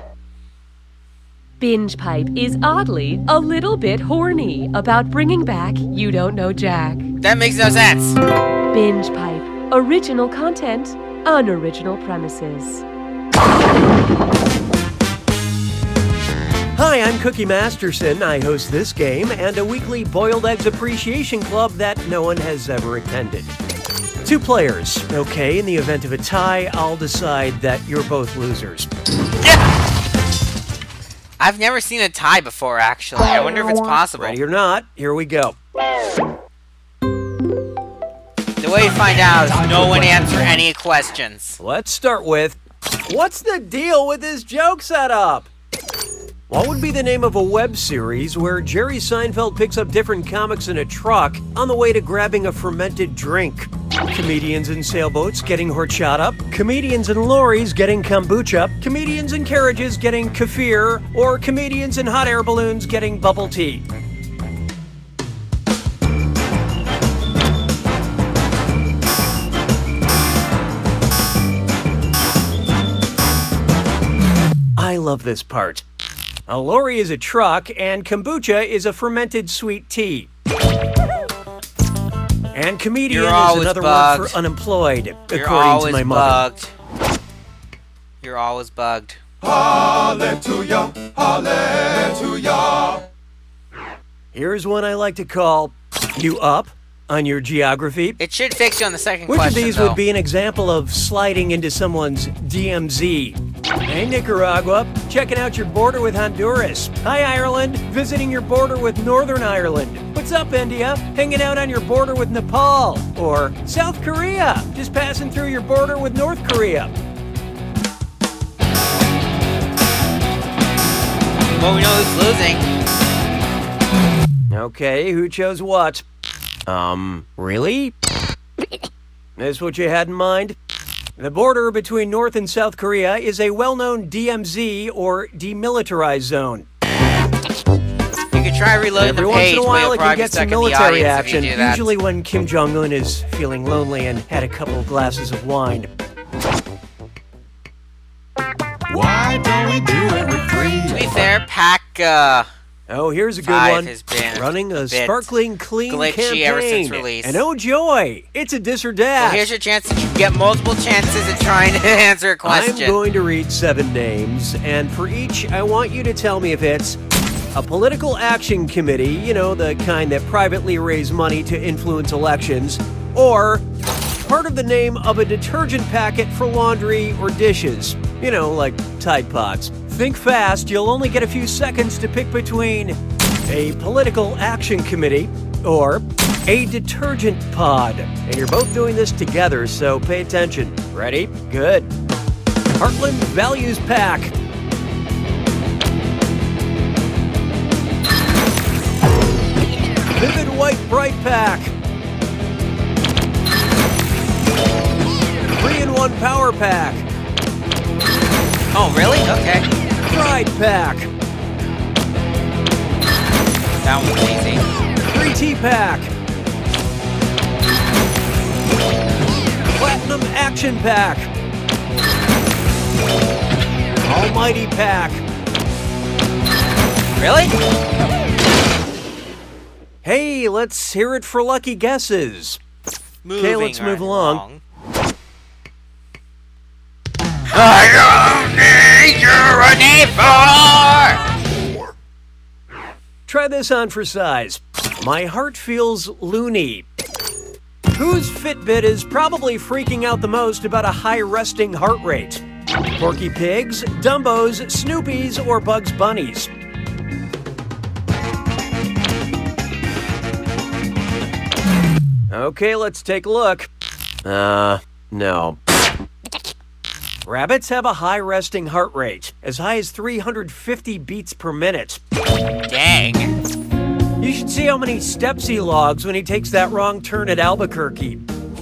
BingePipe is oddly a little bit horny about bringing back You Don't Know Jack. That makes no sense. BingePipe. Original content, unoriginal premises. Hi, I'm Cookie Masterson. I host this game and a weekly boiled eggs appreciation club that no one has ever attended. Two players. Okay, in the event of a tie, I'll decide that you're both losers. I've never seen a tie before, actually. I wonder if it's possible. Ready or not, here we go. The way you find out is no one answer any questions. Let's start with, what's the deal with this joke setup? What would be the name of a web series where Jerry Seinfeld picks up different comics in a truck on the way to grabbing a fermented drink? Comedians in sailboats getting horchata, comedians in lorries getting kombucha, comedians in carriages getting kefir, or comedians in hot air balloons getting bubble tea. I love this part. A lorry is a truck, and kombucha is a fermented sweet tea. And comedian You're is always another bugged. word for unemployed, You're according always to my mother. bugged. You're always bugged. Hallelujah, hallelujah. Here's one I like to call you up on your geography. It should fix you on the second Which question, of these though. would be an example of sliding into someone's D M Z? Hey, Nicaragua, checking out your border with Honduras. Hi, Ireland, visiting your border with Northern Ireland. What's up, India? Hanging out on your border with Nepal. Or South Korea, just passing through your border with North Korea. Well, we know who's losing. Okay, who chose what? Um, really? Is what you had in mind? The border between North and South Korea is a well-known D M Z, or demilitarized zone. You could try reloading Every the once page, in a but while, you'll it can probably get stuck some in the military audience if action, you do that. usually when Kim Jong-un is feeling lonely and had a couple of glasses of wine. Why don't we do it with three? To be fair, Pack, uh... Oh, here's a good Five one. has been Running a a bit sparkling clean glitchy campaign. ever since release. And oh joy, it's a dis or dash. Well, here's your chance that you get multiple chances at trying to answer a question. I'm going to read seven names, and for each, I want you to tell me if it's a political action committee, you know, the kind that privately raise money to influence elections, or part of the name of a detergent packet for laundry or dishes, you know, like Tide Pods. Think fast, you'll only get a few seconds to pick between a political action committee or a detergent pod. And you're both doing this together, so pay attention. Ready? Good. Heartland Values Pack. Vivid White Bright Pack. three in one Power Pack. Oh, really? Okay. Pride Pack. That one was easy. three T Pack. Platinum Action Pack. Almighty Pack. Really? Hey, let's hear it for lucky guesses. Moving Okay, let's move right along. I don't need you anymore! try this on for size. My heart feels loony. Whose Fitbit is probably freaking out the most about a high resting heart rate? Porky Pigs, Dumbos, Snoopies, or Bugs Bunnies? Okay, let's take a look. Uh, no. Rabbits have a high resting heart rate, as high as three hundred fifty beats per minute. Dang. You should see how many steps he logs when he takes that wrong turn at Albuquerque.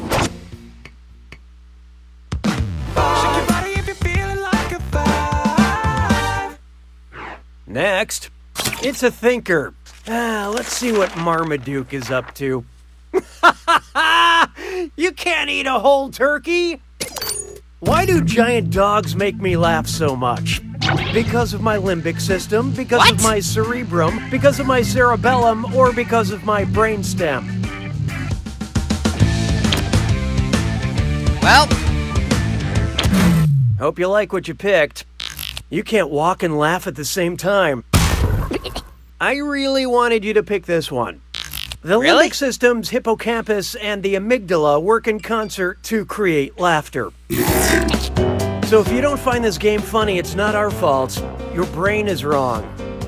Next, it's a thinker. Ah, let's see what Marmaduke is up to. You can't eat a whole turkey! Why do giant dogs make me laugh so much? Because of my limbic system, because what? of my cerebrum, because of my cerebellum, or because of my brainstem? Well, hope you like what you picked. You can't walk and laugh at the same time. I really wanted you to pick this one. The really? limbic system's hippocampus and the amygdala work in concert to create laughter. So if you don't find this game funny, it's not our fault. Your brain is wrong.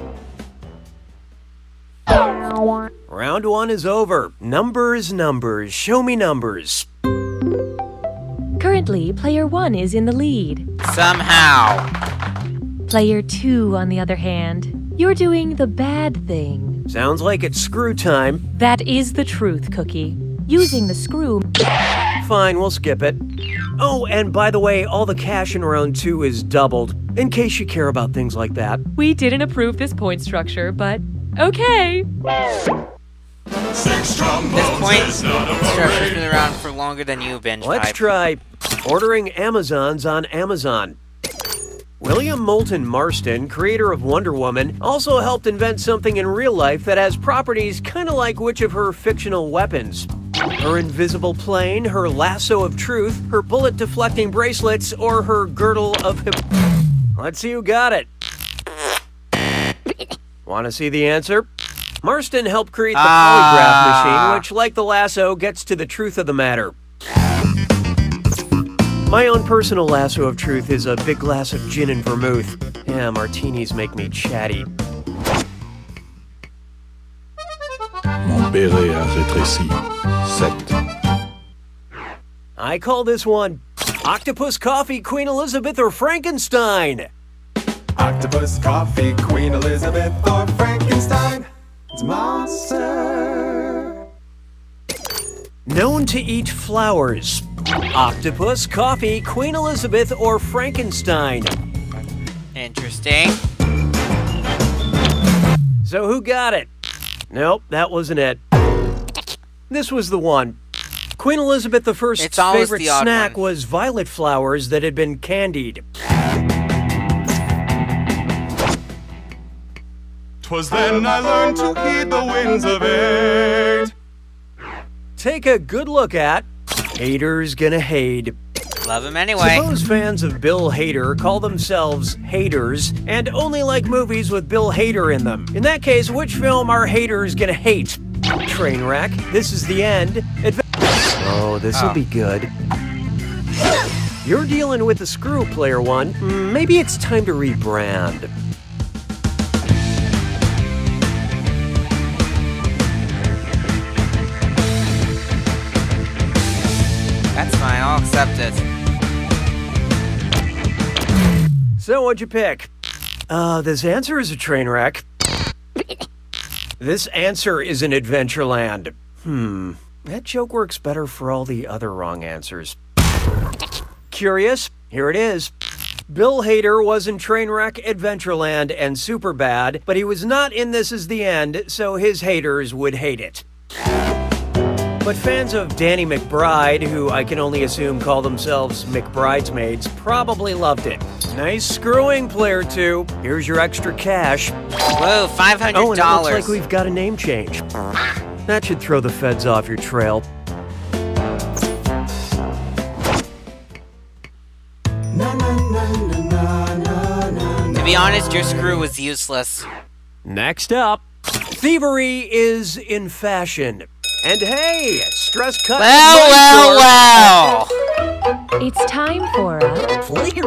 Round one is over. Numbers, numbers. Show me numbers. Currently, player one is in the lead. somehow. Player two, on the other hand, you're doing the bad thing. Sounds like it's screw time. That is the truth, Cookie. Using the screw... Fine, we'll skip it. Oh, and by the way, all the cash in round two is doubled, in case you care about things like that. We didn't approve this point structure, but okay. Six trombones This point is not a structure's parade. been around for longer than you, Binge Let's Pipe. try ordering Amazons on Amazon. William Moulton Marston, creator of Wonder Woman, also helped invent something in real life that has properties kind of like which of her fictional weapons? Her invisible plane, her lasso of truth, her bullet-deflecting bracelets, or her girdle of hip... Let's see who got it. Want to see the answer? Marston helped create the polygraph Ah. machine, which, like the lasso, gets to the truth of the matter. My own personal lasso of truth is a big glass of gin and vermouth. Yeah, martinis make me chatty. Mon béret a rétréci. Sept. I call this one Octopus Coffee, Queen Elizabeth, or Frankenstein. Octopus, coffee, Queen Elizabeth, or Frankenstein. It's monster. Known to eat flowers. Octopus, coffee, Queen Elizabeth, or Frankenstein. Interesting. So who got it? Nope, that wasn't it. This was the one. Queen Elizabeth the First's It's always favorite the odd snack one. was violet flowers that had been candied. 'Twas then I learned to heed the winds of eight. Take a good look at Haters Gonna Hate. Love him anyway. Suppose fans of Bill Hader call themselves haters and only like movies with Bill Hader in them. In that case, which film are haters gonna hate? Trainwreck, This Is the End, Adve- Oh, this'll Oh. be good. You're dealing with the screw, player one. Mm, Maybe it's time to rebrand. That's fine, I'll accept it. So what'd you pick? Uh, this answer is a train wreck. This answer is an Adventureland. Hmm, that joke works better for all the other wrong answers. Curious? Here it is. Bill Hader was in Trainwreck, Adventureland, and Superbad, but he was not in This Is the End, so his haters would hate it. But fans of Danny McBride, who I can only assume call themselves McBridesmaids, probably loved it. Nice screwing, player two. Here's your extra cash. Whoa, five hundred dollars. Oh, and it looks like we've got a name change. That should throw the feds off your trail. To be honest, your screw was useless. Next up, Thievery is in fashion. And hey, stress cut. Well, well, well. It's time for a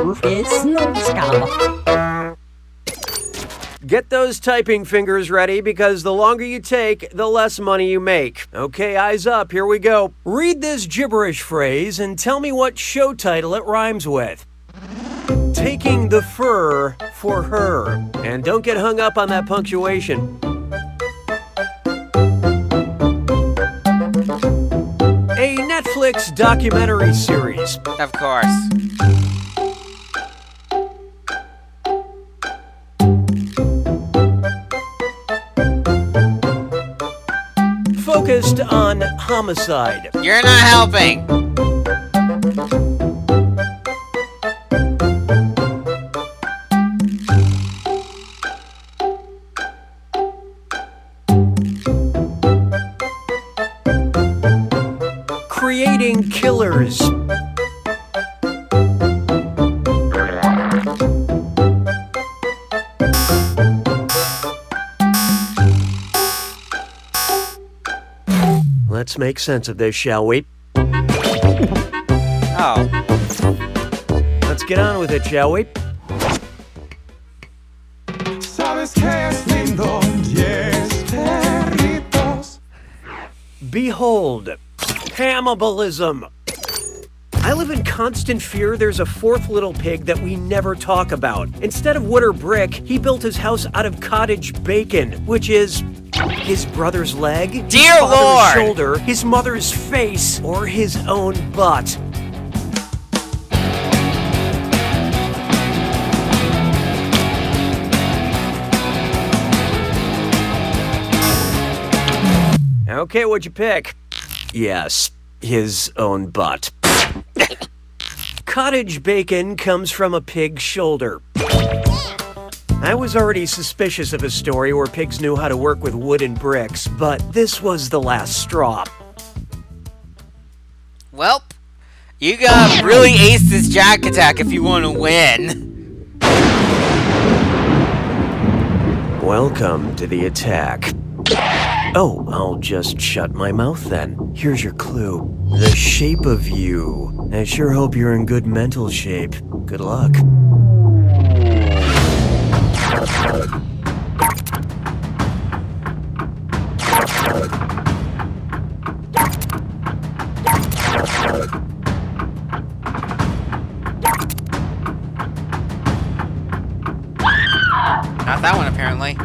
Get those typing fingers ready because the longer you take, the less money you make. Okay, eyes up, here we go. Read this gibberish phrase and tell me what show title it rhymes with. Taking the fur for her. And don't get hung up on that punctuation. A Netflix documentary series. Of course. Focused on homicide. You're not helping. Creating killers. Let's make sense of this, shall we? Oh. Let's get on with it, shall we? Sabes que es lindo, diez perritos. Behold, cannibalism. I live in constant fear there's a fourth little pig that we never talk about. Instead of wood or brick, he built his house out of cottage bacon, which is his brother's leg, Dear his father's Lord. shoulder, his mother's face, or his own butt. Okay, what'd you pick? Yes, his own butt. Cottage bacon comes from a pig's shoulder. I was already suspicious of a story where pigs knew how to work with wood and bricks, but this was the last straw. Well, you gotta really ace this jack attack if you want to win. Welcome to the attack. Oh, I'll just shut my mouth then. Here's your clue. The shape of you. I sure hope you're in good mental shape. Good luck. Not that one, apparently.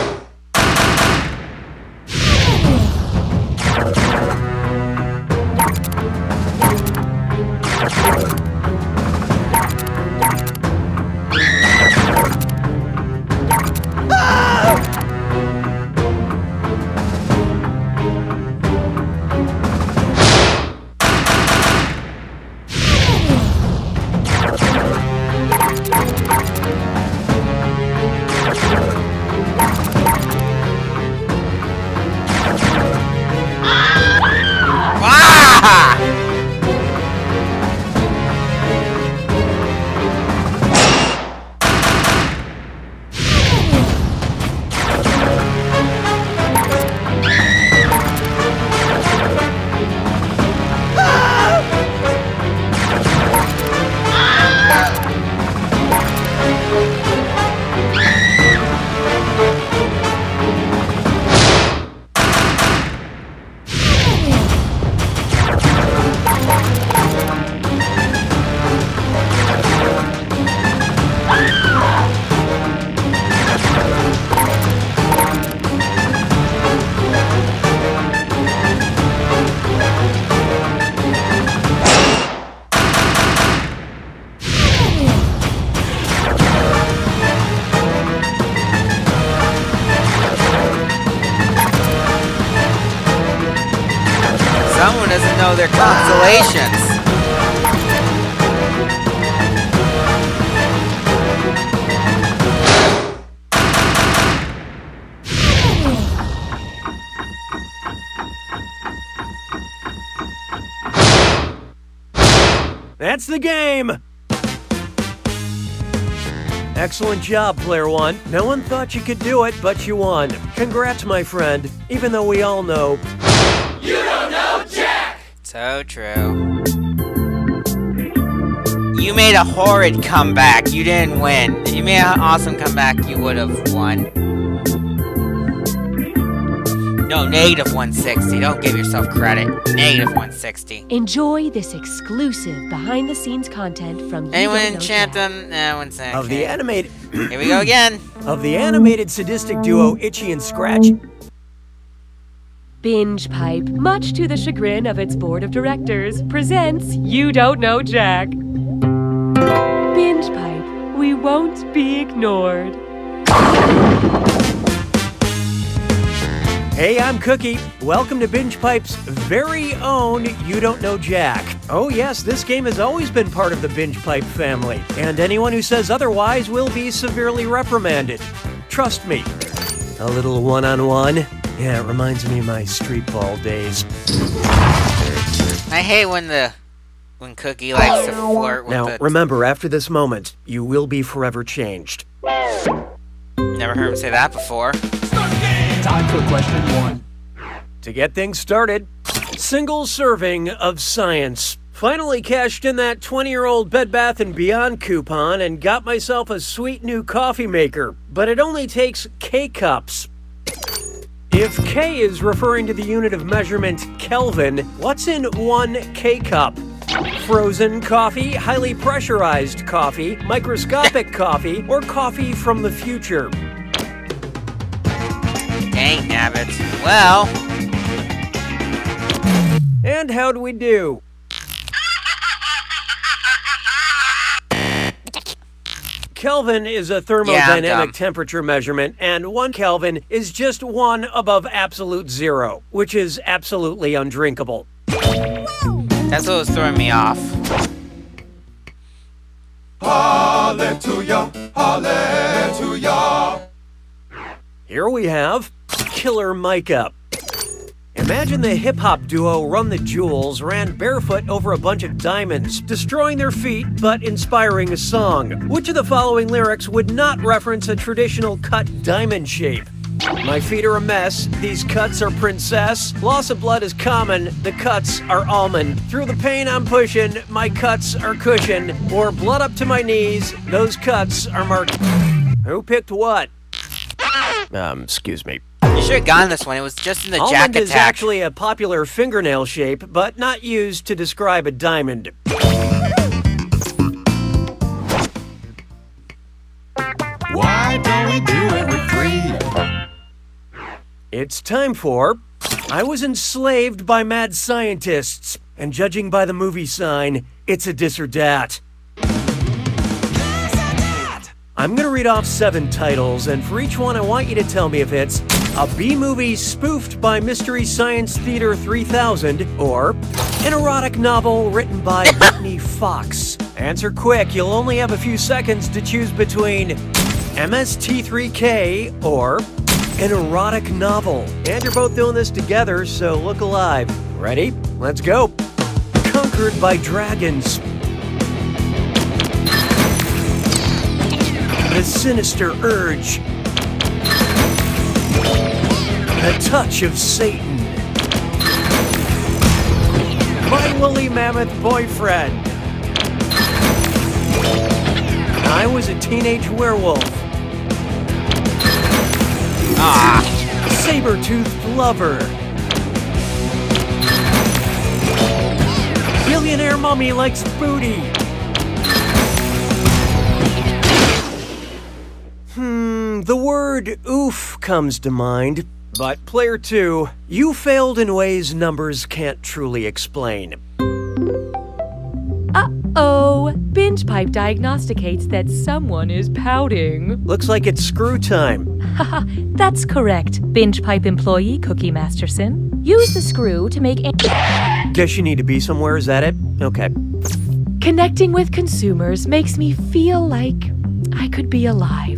Someone doesn't know their constellations. That's the game! Excellent job, Player One. No one thought you could do it, but you won. Congrats, my friend, even though we all know... You don't know Jack! So true. You made a horrid comeback. You didn't win. If you made an awesome comeback, you would have won. No, negative one sixty. Don't give yourself credit. Negative one sixty. Enjoy this exclusive behind-the-scenes content from You Anyone Don't Know enchant Jack. them? No, one second. Of the animated... Here we go again. Of the animated sadistic duo Itchy and Scratch... Binge Pipe, much to the chagrin of its board of directors, presents You Don't Know Jack. Binge Pipe, we won't be ignored. Hey, I'm Cookie. Welcome to Binge Pipe's very own You Don't Know Jack. Oh yes, this game has always been part of the Binge Pipe family, and anyone who says otherwise will be severely reprimanded. Trust me. A little one-on-one. Yeah, it reminds me of my street ball days. I hate when the when Cookie likes to flirt with Now, the... remember, after this moment, you will be forever changed. Never heard him say that before. Time for question one. To get things started, single serving of science. Finally cashed in that twenty-year-old Bed Bath and Beyond coupon and got myself a sweet new coffee maker, but it only takes K-cups. If K is referring to the unit of measurement Kelvin, what's in one K-cup? Frozen coffee, highly pressurized coffee, microscopic coffee, or coffee from the future? Dang nabbit. Well... And how'd we do? Kelvin is a thermodynamic yeah, temperature measurement, and one Kelvin is just one above absolute zero, which is absolutely undrinkable. That's what was throwing me off. Hallelujah, hallelujah. Here we have Killer Micah. Imagine the hip-hop duo Run the Jewels ran barefoot over a bunch of diamonds, destroying their feet but inspiring a song. Which of the following lyrics would not reference a traditional cut diamond shape? My feet are a mess, these cuts are princess, loss of blood is common, the cuts are almond. Through the pain I'm pushing, my cuts are cushion, or blood up to my knees, those cuts are marked. Who picked what? Um, excuse me. You should have gotten this one. It was just in the Almond Jack is attack. actually a popular fingernail shape, but not used to describe a diamond. Why don't we do it with three? It's time for... I was enslaved by mad scientists, and judging by the movie sign, it's a dis or dat. I'm gonna read off seven titles, and for each one I want you to tell me if it's a B-movie spoofed by Mystery Science Theater three thousand, or an erotic novel written by Whitney Fox. Answer quick, you'll only have a few seconds to choose between M S T three K or an erotic novel. And you're both doing this together, so look alive. Ready? Let's go. Conquered by Dragons. The Sinister Urge. The Touch of Satan. My Woolly Mammoth Boyfriend. I Was a Teenage Werewolf. Ah. Saber-toothed Lover. Billionaire Mummy Likes Booty. Hmm, the word oof comes to mind. But player two, you failed in ways numbers can't truly explain. Uh-oh. Binge Pipe diagnosticates that someone is pouting. Looks like it's screw time. Haha, that's correct, Binge Pipe employee Cookie Masterson. Use the screw to make a... Guess you need to be somewhere, is that it? Okay. Connecting with consumers makes me feel like I could be alive.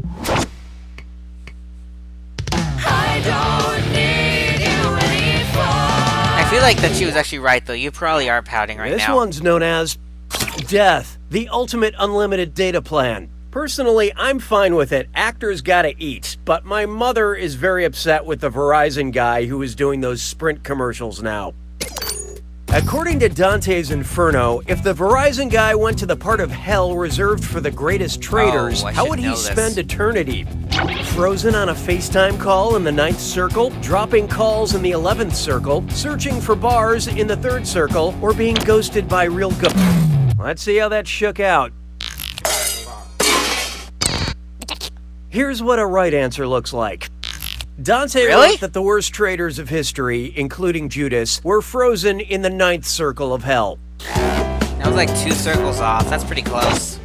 I feel like that she was actually right, though. You probably are pouting right this now. This one's known as Death, the ultimate unlimited data plan. Personally, I'm fine with it. Actors gotta eat. But my mother is very upset with the Verizon guy who is doing those Sprint commercials now. According to Dante's Inferno, if the Verizon guy went to the part of hell reserved for the greatest traitors, Oh, I how should would he know this. spend eternity? Frozen on a FaceTime call in the ninth circle, dropping calls in the eleventh circle, searching for bars in the third circle, or being ghosted by real go- Let's see how that shook out. Here's what a right answer looks like. Dante Really? wrote that the worst traitors of history, including Judas, were frozen in the ninth circle of hell. That was like two circles off. That's pretty close.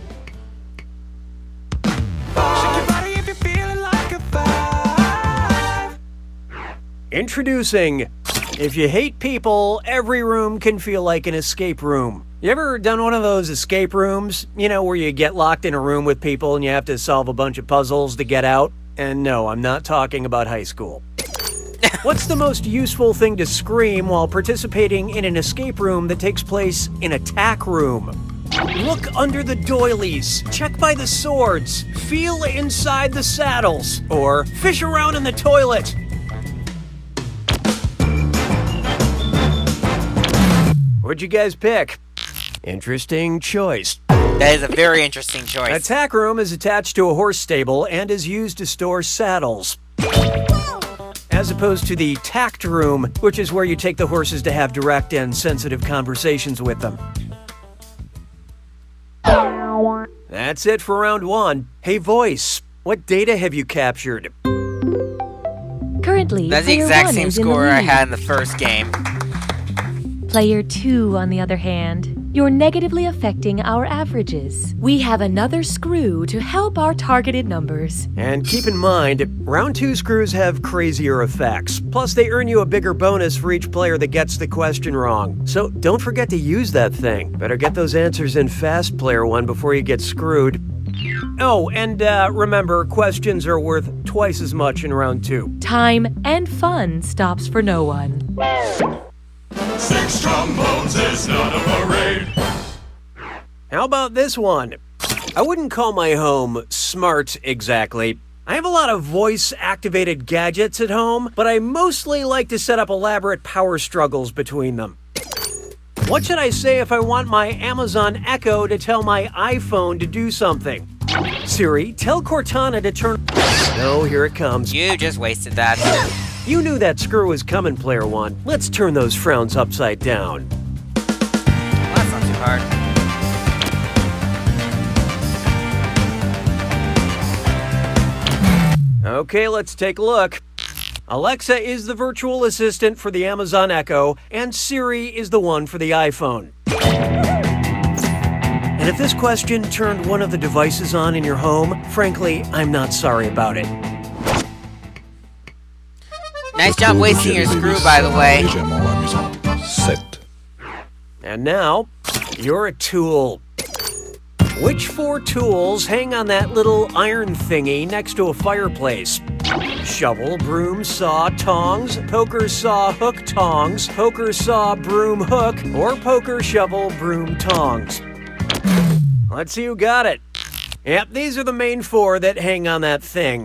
Introducing, if you hate people, every room can feel like an escape room. You ever done one of those escape rooms? You know, where you get locked in a room with people and you have to solve a bunch of puzzles to get out? And no, I'm not talking about high school. What's the most useful thing to scream while participating in an escape room that takes place in a tack room? Look under the doilies, check by the swords, feel inside the saddles, or fish around in the toilet. What'd you guys pick? Interesting choice. That is a very interesting choice. A tack room is attached to a horse stable and is used to store saddles. As opposed to the tact room, which is where you take the horses to have direct and sensitive conversations with them. That's it for round one. Hey, voice, what data have you captured? Currently, That's the player exact one same is in the score I lead. had in the first game. Player two, on the other hand, you're negatively affecting our averages. We have another screw to help our targeted numbers. And keep in mind, round two screws have crazier effects. Plus, they earn you a bigger bonus for each player that gets the question wrong. So don't forget to use that thing. Better get those answers in fast, player one, before you get screwed. Oh, and uh, remember, questions are worth twice as much in round two. Time and fun stops for no one. Six trombones is not a parade. How about this one? I wouldn't call my home smart exactly. I have a lot of voice-activated gadgets at home, but I mostly like to set up elaborate power struggles between them. What should I say if I want my Amazon Echo to tell my iPhone to do something? Siri, tell Cortana to turn... No, here it comes. You just wasted that. You knew that screw was coming, player one. Let's turn those frowns upside down. Well, that's not too hard. Okay, let's take a look. Alexa is the virtual assistant for the Amazon Echo, and Siri is the one for the iPhone. And if this question turned one of the devices on in your home, frankly, I'm not sorry about it. Nice job wasting your screw, by the way. Set. And now, you're a tool. Which four tools hang on that little iron thingy next to a fireplace? Shovel, broom, saw, tongs, poker, saw, hook, tongs, poker, saw, broom, hook, or poker, shovel, broom, tongs. Let's see who got it. Yep, these are the main four that hang on that thing.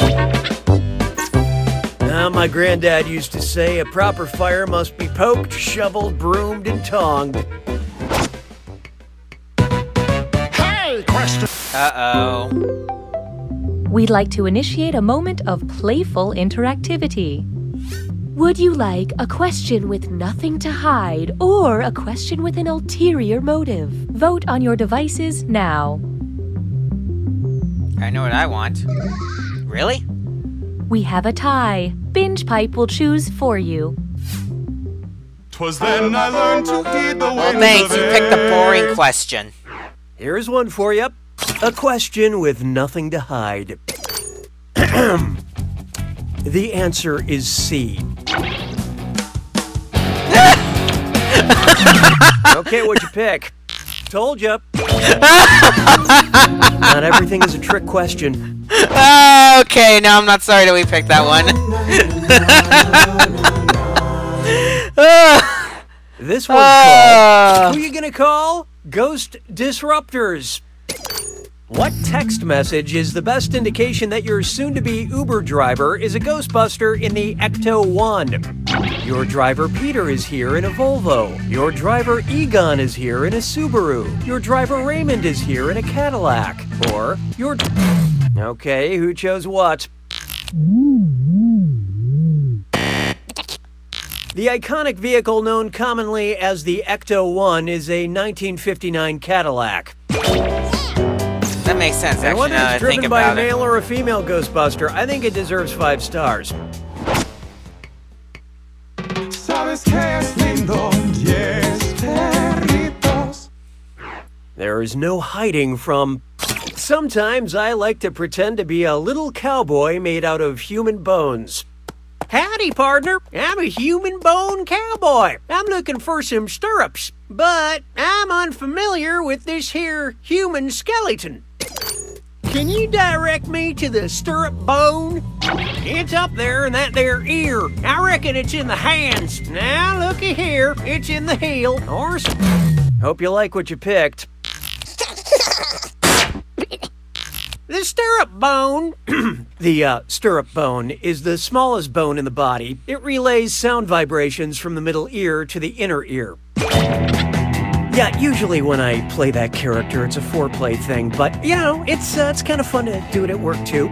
Now, my granddad used to say a proper fire must be poked, shoveled, broomed, and tonged. Hey, question. Uh-oh. We'd like to initiate a moment of playful interactivity. Would you like a question with nothing to hide or a question with an ulterior motive? Vote on your devices now. I know what I want. Really? We have a tie. Binge Pipe will choose for you. 'Twas then I learned to heed the winds Well, thanks. of You picked the boring age. question. Here's one for you. A question with nothing to hide. The answer is C. Okay, what'd you pick? Told you. Not everything is a trick question. Okay, now I'm not sorry that we picked that one. This one's Uh. called... Who you gonna call? Ghost Disruptors. What text message is the best indication that your soon-to-be Uber driver is a Ghostbuster in the Ecto one? Your driver Peter is here in a Volvo. Your driver Egon is here in a Subaru. Your driver Raymond is here in a Cadillac. Or your... Okay, who chose what? The iconic vehicle known commonly as the Ecto one is a nineteen fifty-nine Cadillac. That makes sense, And actually, whether now that I it's think driven by a about it. male or a female Ghostbuster, I think it deserves five stars. Sabes que es lindo, yes, perritos. There is no hiding from... Sometimes I like to pretend to be a little cowboy made out of human bones. Howdy, partner. I'm a human bone cowboy. I'm looking for some stirrups, but I'm unfamiliar with this here human skeleton. Can you direct me to the stirrup bone? It's up there in that there ear. I reckon it's in the hands. Now, looky here. It's in the heel. Or... Hope you like what you picked. The stirrup bone, the uh, stirrup bone is the smallest bone in the body. It relays sound vibrations from the middle ear to the inner ear. Yeah, usually when I play that character, it's a foreplay thing, but, you know, it's, uh, it's kind of fun to do it at work, too.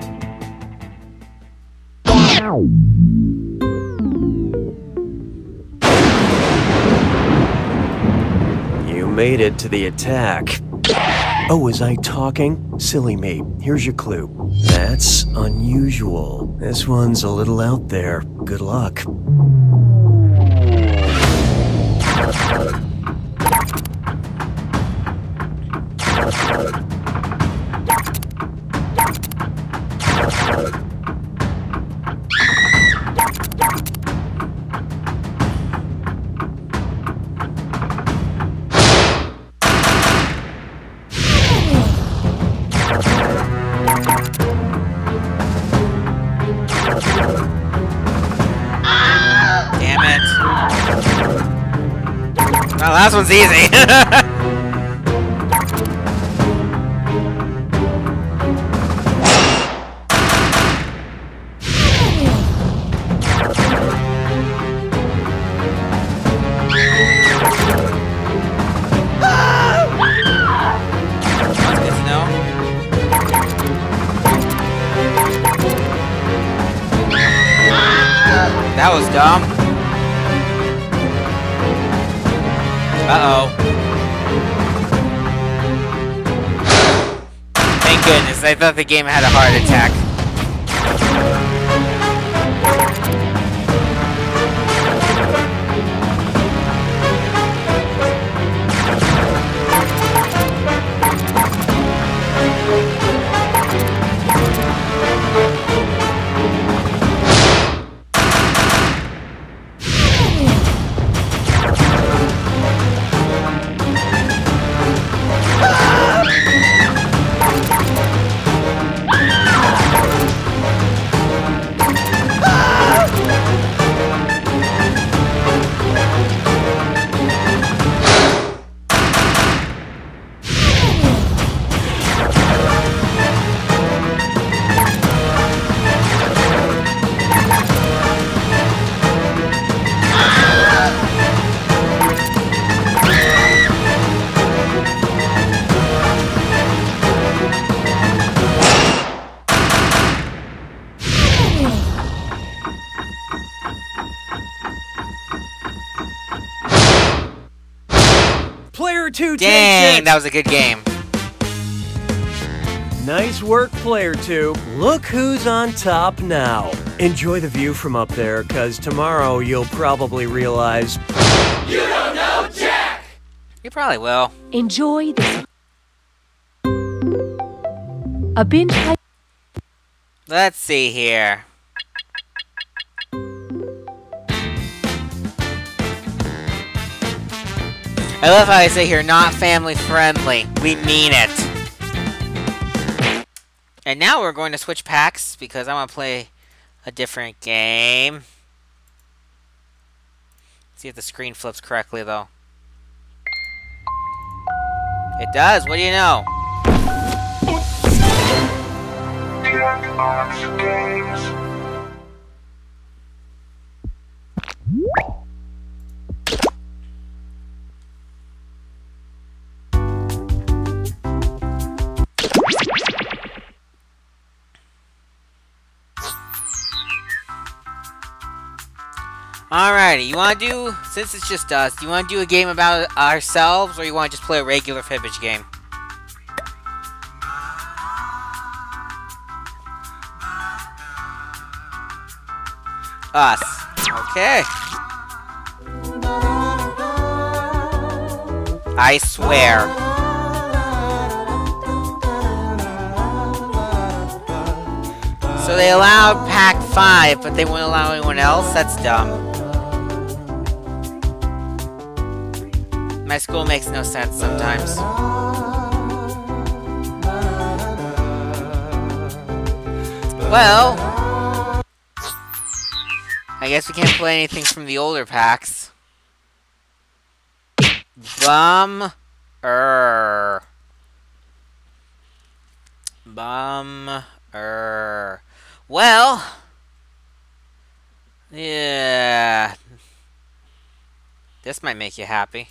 You made it to the attack. Oh, was I talking? Silly me. Here's your clue. That's unusual. This one's a little out there. Good luck. Oh, last one's easy. That's good to know. That was dumb. Uh-oh. Thank goodness, I thought the game had a heart attack. Player two takes Dang, it. that was a good game. Nice work, Player two. Look who's on top now. Enjoy the view from up there, because tomorrow you'll probably realize... You don't know Jack! You probably will. Enjoy this. A binge pipe. Let's see here. I love how I say here, not family friendly. We mean it. And now we're going to switch packs because I want to play a different game. See if the screen flips correctly, though. It does. What do you know? Alrighty, you want to do, since it's just us, do you want to do a game about ourselves, or you want to just play a regular Fibbage game? Us. Okay. I swear. So they allowed pack five, but they won't allow anyone else? That's dumb. My school makes no sense sometimes. Well, I guess we can't play anything from the older packs. Bum-er. Bum-er. Well, yeah. This might make you happy.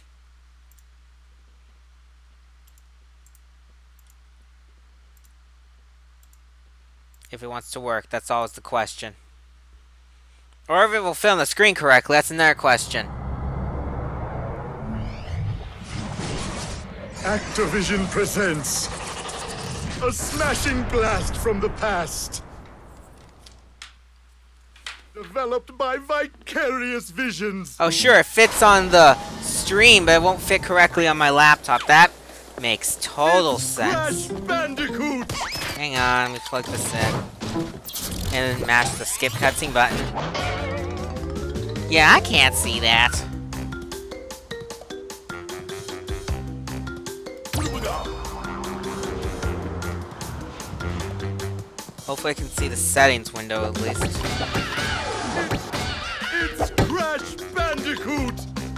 If it wants to work, that's always the question. Or if it will fit on the screen correctly, that's another question. Activision presents a smashing blast from the past. Developed by Vicarious Visions. Oh sure, it fits on the stream, but it won't fit correctly on my laptop. That makes total it's sense. Crash Bandicoot. Hang on, let me plug this in. And then mash the skip cutscene button. Yeah, I can't see that. Hopefully I can see the settings window at least. It's Crash Bandicoot!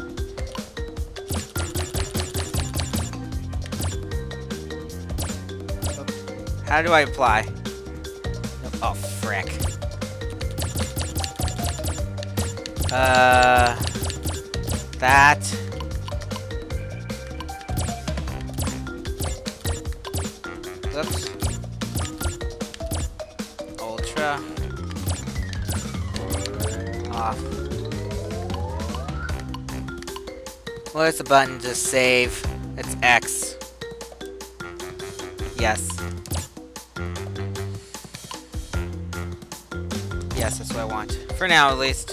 How do I apply? Oh, frick. Uh... That... Oops. Ultra. Off. Well, it's a button to save. It's X. Yes. Yes, that's what I want. For now, at least.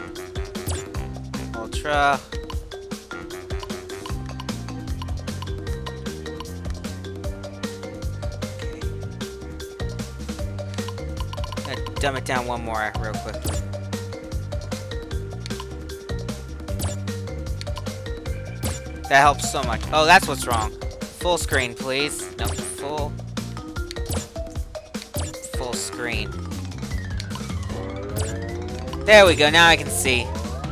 Ultra. Okay. Gonna dumb it down one more real quickly. That helps so much. Oh, that's what's wrong. Full screen, please. No, full. Full screen. There we go, now I can see.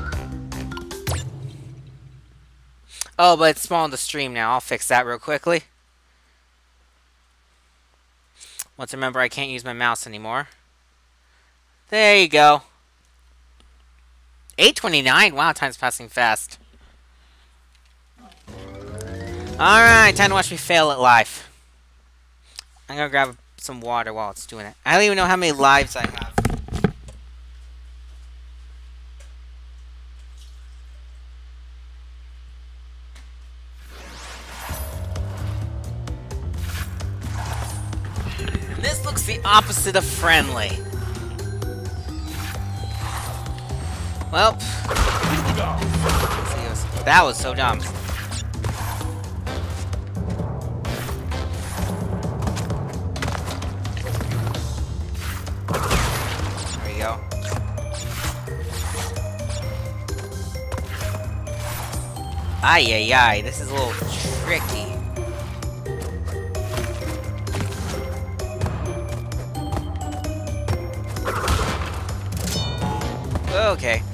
Oh, but it's small on the stream now. I'll fix that real quickly. Once remember, I can't use my mouse anymore. There you go. eight twenty-nine. Wow, time's passing fast. Alright, time to watch me fail at life. I'm gonna grab some water while it's doing it. I don't even know how many lives I have. And this looks the opposite of friendly. Well, that was so dumb. Go. Ay, ay, ay, this is a little tricky. Okay.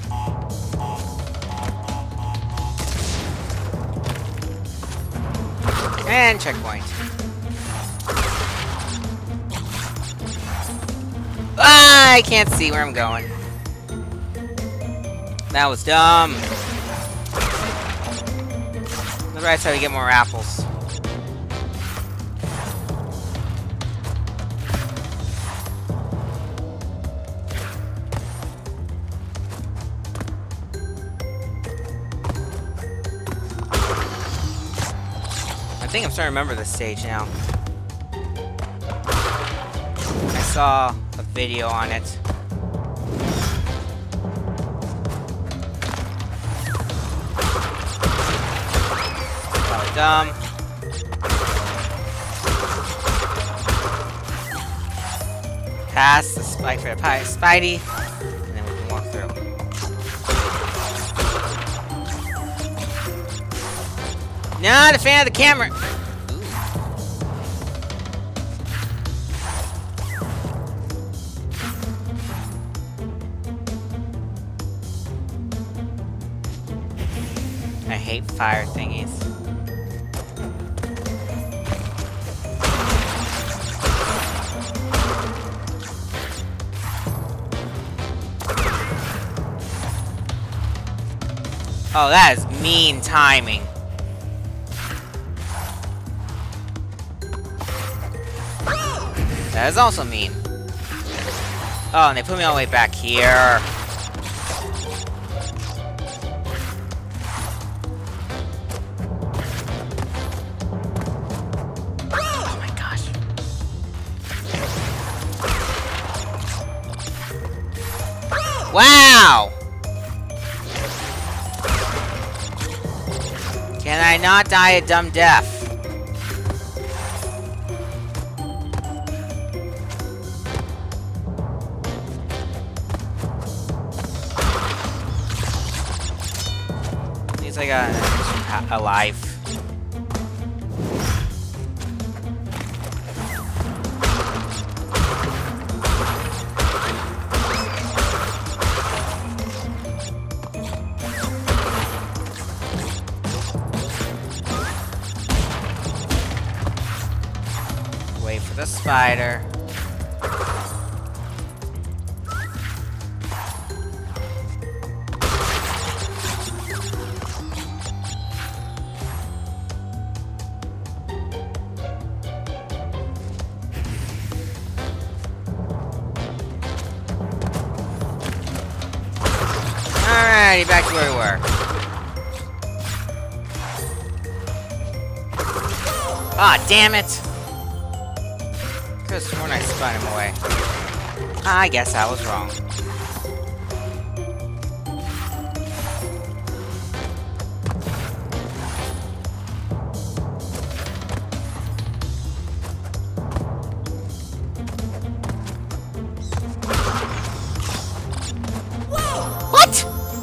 And checkpoint. I can't see where I'm going. That was dumb. The right side, we get more apples. I think I'm starting to remember this stage now. I saw a video on it. That was dumb. Pass the spike for the pie Spidey, and then we can walk through. Not a fan of the camera. I hate fire thingies. Oh, that is mean timing. That is also mean. Oh, and they put me all the way back here. Oh my gosh. Wow! Can I not die a dumb death? At least I got a life. Wait for the spider. Alrighty, back to where we were. Ah, damn it! Could've sworn I spun him away. I guess I was wrong. What?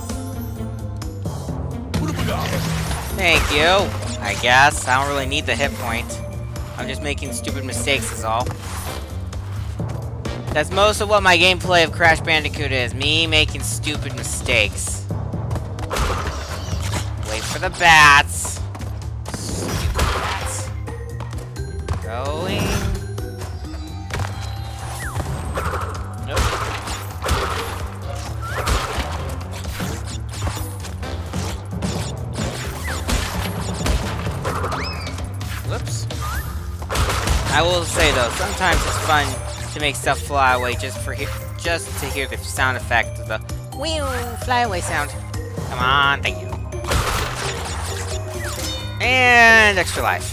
Thank you. I guess. I don't really need the hit point. I'm just making stupid mistakes is all. That's most of what my gameplay of Crash Bandicoot is. Me making stupid mistakes. Wait for the bats. Stupid bats. Going. Nope. Whoops. I will say though, sometimes it's fun to make stuff fly away just for he just to hear the sound effect of the wheel fly away sound. Come on, thank you. And extra life.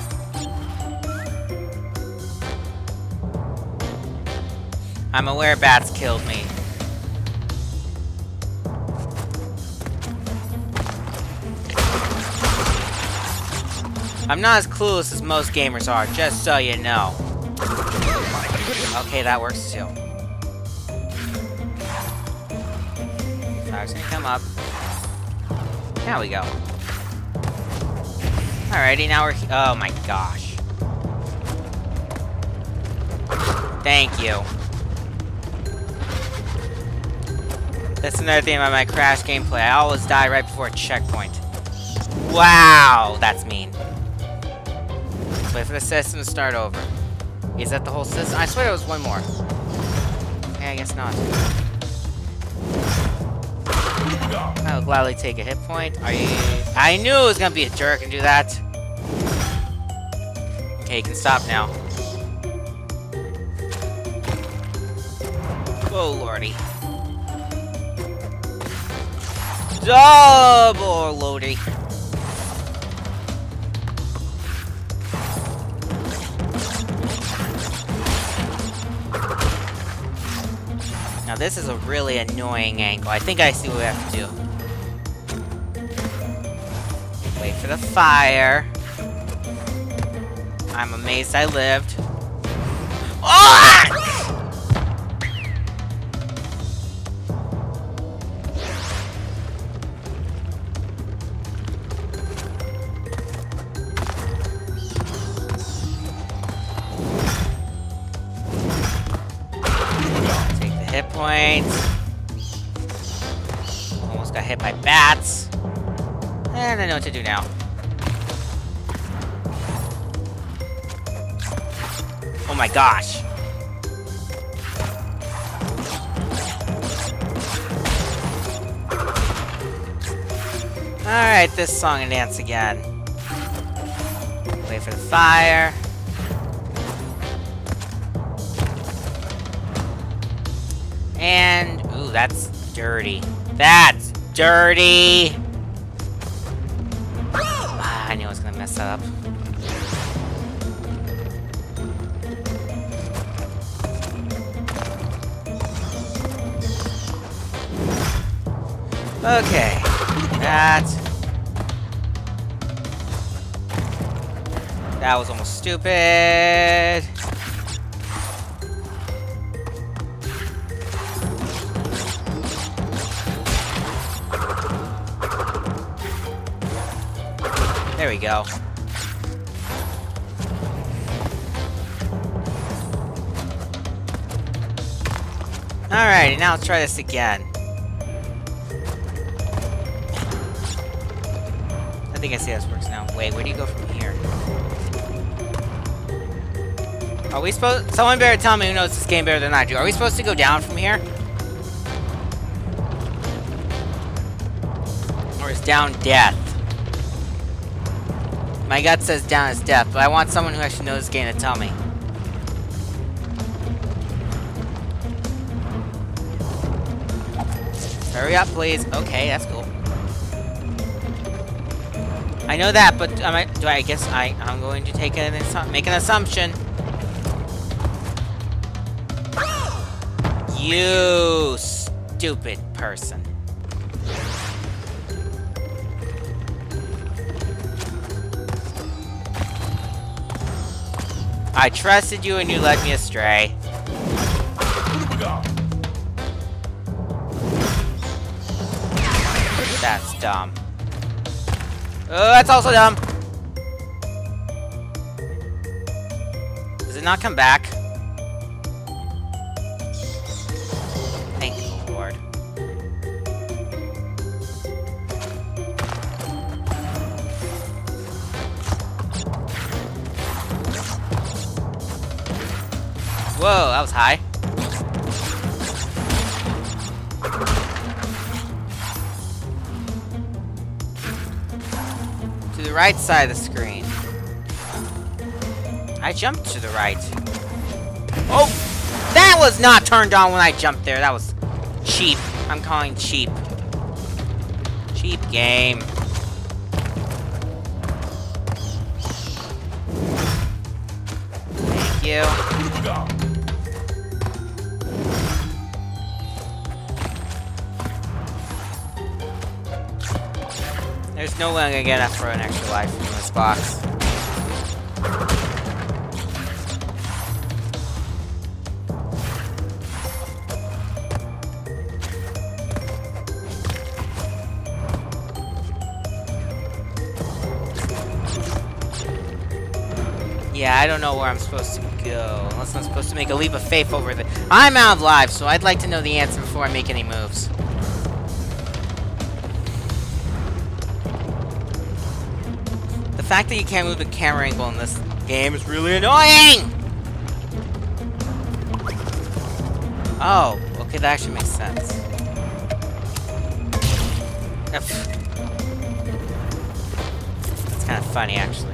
I'm aware bats killed me. I'm not as clueless as most gamers are, just so you know. Okay, that works too. Fire's gonna come up. Now we go. Alrighty, now we're. Oh my gosh. Thank you. That's another thing about my Crash gameplay. I always die right before a checkpoint. Wow, that's mean. Wait for the system to start over. Is that the whole system? I swear it was one more. Okay, I guess not. I'll gladly take a hit point. Are you... I knew it was gonna be a jerk and do that. Okay, you can stop now. Oh, lordy. Double loading. Now this is a really annoying angle. I think I see what we have to do. Wait for the fire. I'm amazed I lived. Oh! Take the hit points. Almost got hit by bats. And I know what to do now. Oh my gosh. Alright, this song and dance again. Wait for the fire. And, ooh, that's dirty. That's dirty! Ah, I knew I was gonna mess up. Okay, that... That was almost stupid. There we go. Alright, now let's try this again. I think I see how this works now. Wait, where do you go from here? Are we supposed- Someone better tell me who knows this game better than I do. Are we supposed to go down from here? Or is down death? My gut says down is death, but I want someone who actually knows this game to tell me. Hurry up, please. Okay, that's cool. I know that, but am I, do I, I guess I, I'm going to take an make an assumption. You stupid person. I trusted you and you led me astray. That's dumb. Oh, that's also dumb. Does it not come back? Thank you, Lord. Whoa, that was high. To the right side of the screen. I jumped to the right. Oh! That was not turned on when I jumped there. That was cheap. I'm calling cheap. Cheap game. Thank you. There's no way I'm gonna get enough for an extra life from this box. Yeah, I don't know where I'm supposed to go. Unless I'm supposed to make a leap of faith over the- I'm out of lives, so I'd like to know the answer before I make any moves. The fact that you can't move the camera angle in this game is really annoying! Oh, okay, that actually makes sense. That's kind of funny, actually.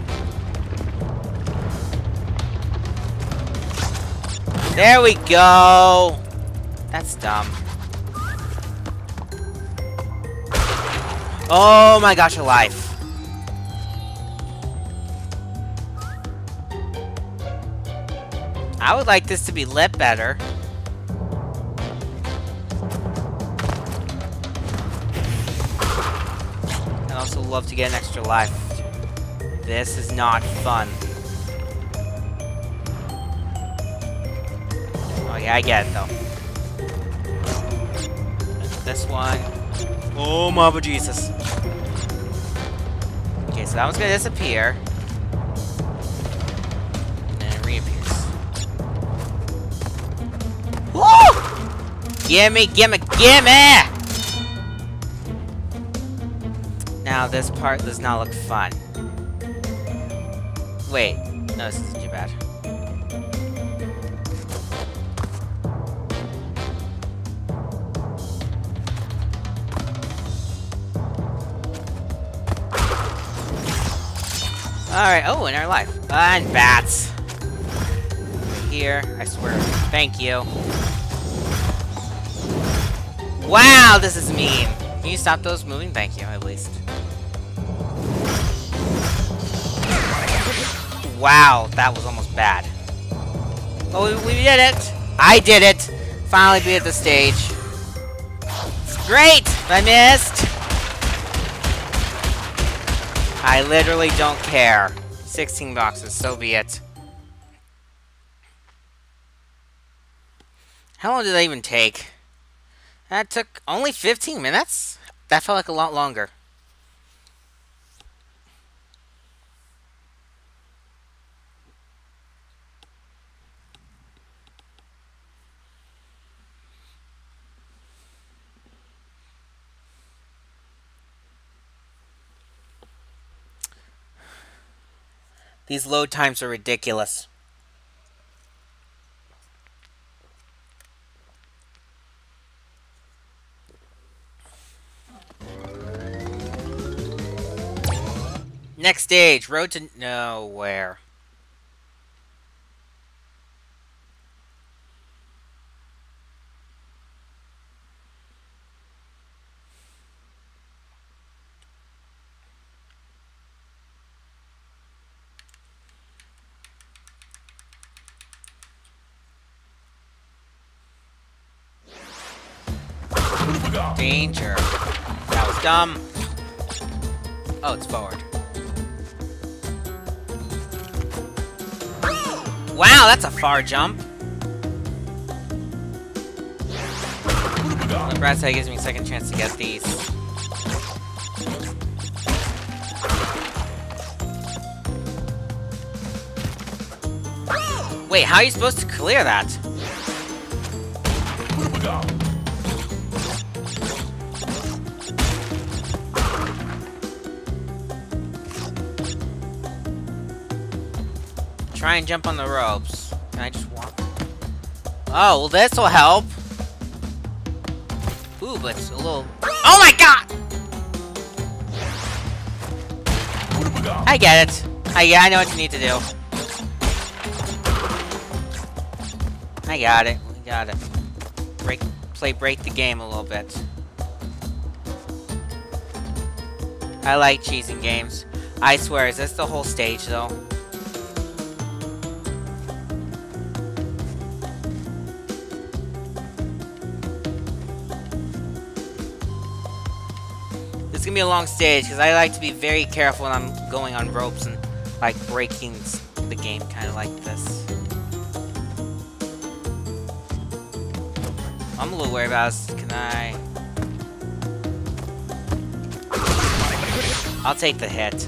There we go! That's dumb. Oh my gosh, alive. I would like this to be lit better. I'd also love to get an extra life. This is not fun. Oh yeah, I get it though. This one. Oh my Jesus. Okay, so that one's gonna disappear. And then it reappears. Woo! Gimme, gimme, gimme! Now this part does not look fun. Wait, no, this isn't too bad. Alright, oh, and our life. Uh, and bats. Right here, I swear. Thank you. Wow, this is mean. Can you stop those moving? Thank you, at least. Wow, that was almost bad. Oh, we, we did it! I did it! Finally beat the stage. Great! I missed! I literally don't care. sixteen boxes, so be it. How long did that even take? That took only fifteen minutes? That felt like a lot longer. These load times are ridiculous. Next stage, road to nowhere. Danger. That was dumb. Oh, it's forward. Wow, that's a far jump. The Brad's Head gives me a second chance to get these. Wait, how are you supposed to clear that? Try and jump on the ropes. Can I just walk? Oh, well this will help. Ooh, but it's a little... Oh my god! I get it. I, yeah, I know what you need to do. I got it. We got it. Break, play break the game a little bit. I like cheesing games. I swear, is this the whole stage though? This is gonna be a long stage because I like to be very careful when I'm going on ropes and like breaking the game kind of like this. I'm a little worried about this. Can I? I'll take the hit.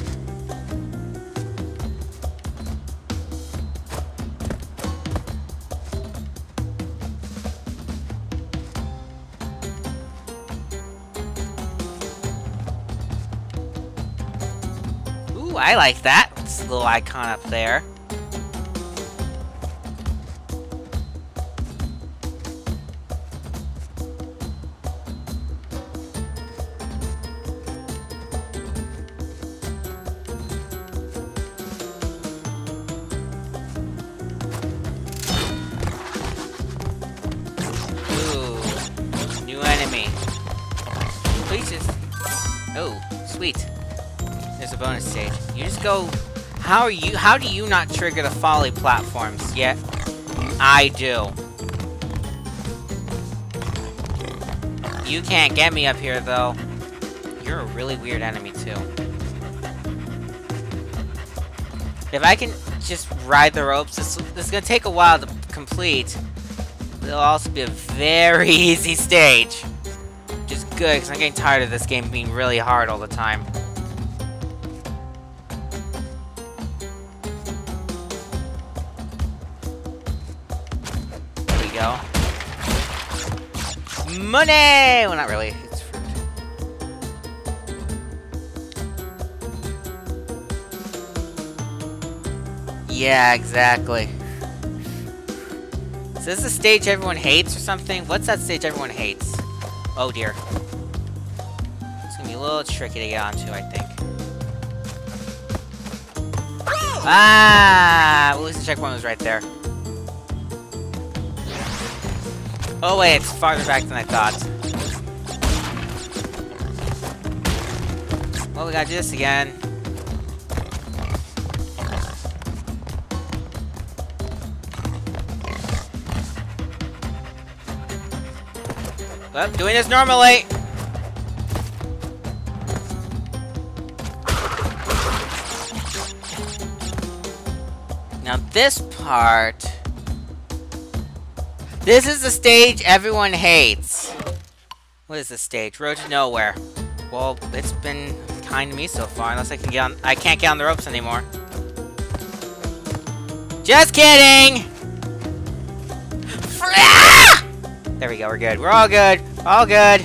Ooh, I like that. This little icon up there. sweet. There's a bonus stage. You just go... How are you... How do you not trigger the folly platforms yet? I do. You can't get me up here, though. You're a really weird enemy, too. If I can just ride the ropes, this, this is going to take a while to complete. But it'll also be a very easy stage. Which is good, because I'm getting tired of this game being really hard all the time. There we go. Money! Well, not really. It's fruit. Yeah, exactly. Is this a stage everyone hates or something? What's that stage everyone hates? Oh dear. It's gonna be a little tricky to get onto, I think. Ah! Well, at least the checkpoint was right there. Oh wait, it's farther back than I thought. Well, we gotta do this again. Well, doing this normally. Now this part... This is the stage everyone hates. What is this stage? Road to nowhere. Well, it's been kind to me so far, unless I can get on... I can't get on the ropes anymore. Just kidding! There we go, we're good. We're all good. All good.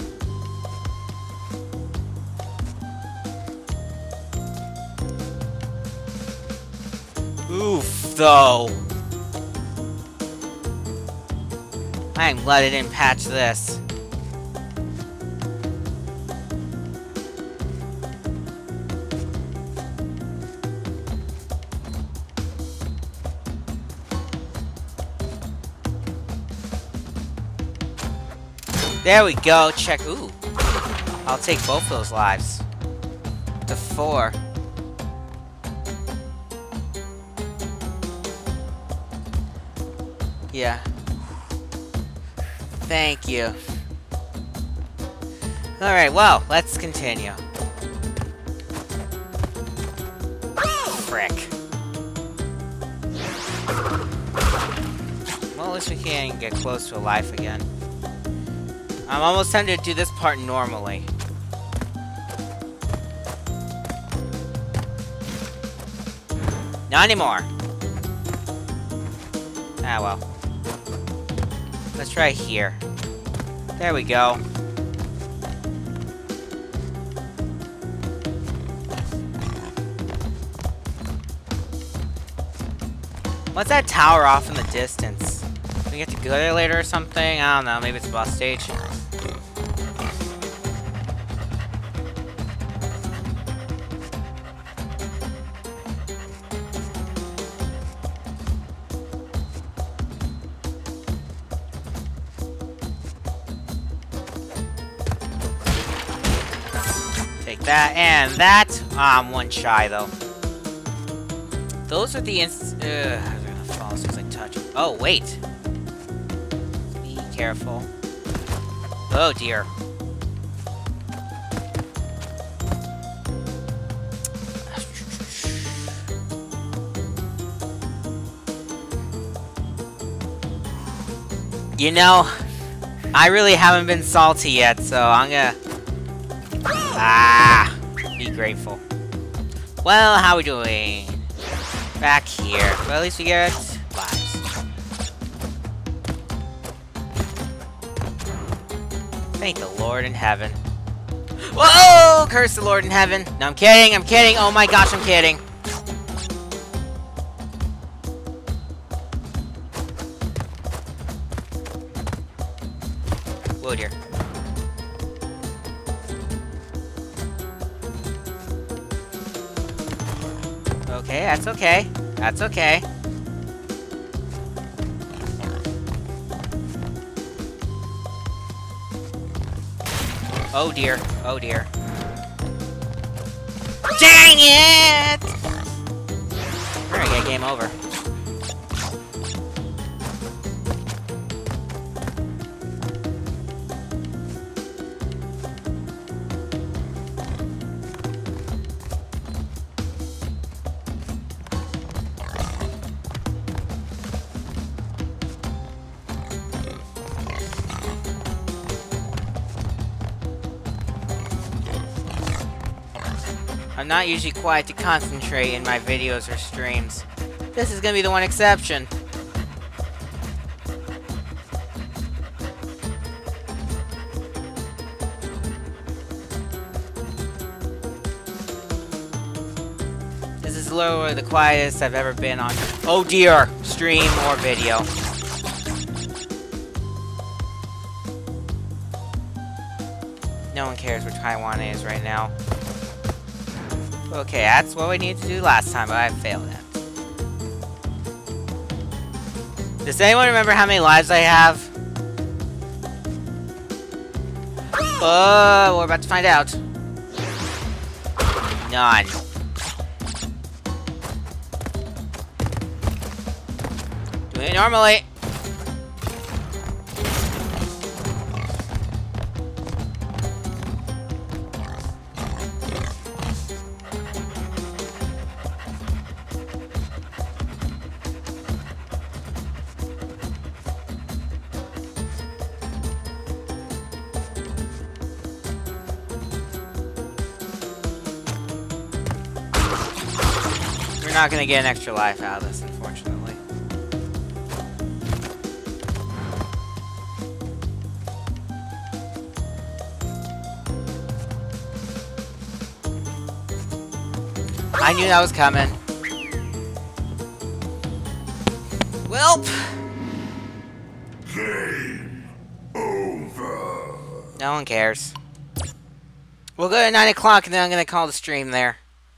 Oof, though. I am glad I didn't patch this. There we go. Check. Ooh. I'll take both of those lives. To four. Yeah. Thank you. Alright, well, let's continue. Frick. Well, at least we can get close to a life again. I'm almost tempted to do this part normally. Not anymore. Ah, well. Let's try here. There we go. What's that tower off in the distance? Do we get to go there later or something? I don't know. Maybe it's a boss stage. That and that. Ah, I'm one shy though. Those are the inst- Ugh, I'm gonna fall as soon as I touch. Oh, wait. Be careful. Oh dear. You know, I really haven't been salty yet, so I'm gonna... Ah! Be grateful. Well, how are we doing? Back here. Well, at least we get lives. Thank the Lord in heaven. Whoa! Curse the Lord in heaven. No, I'm kidding, I'm kidding. Oh my gosh, I'm kidding. Oh dear. Okay, that's okay. That's okay. Oh dear. Oh dear. it! We're gonna get game over. I'm not usually quiet to concentrate in my videos or streams. This is gonna be the one exception. This is literally the quietest I've ever been on, oh dear, stream or video. No one cares where Taiwan is right now. Okay, that's what we needed to do last time, but I failed at. Does anyone remember how many lives I have? Oh, we're about to find out. None. Doing it normally. We're not gonna get an extra life out of this, unfortunately. I knew that was coming. Welp! Game over. No one cares. We'll go at nine o'clock and then I'm gonna call the stream there.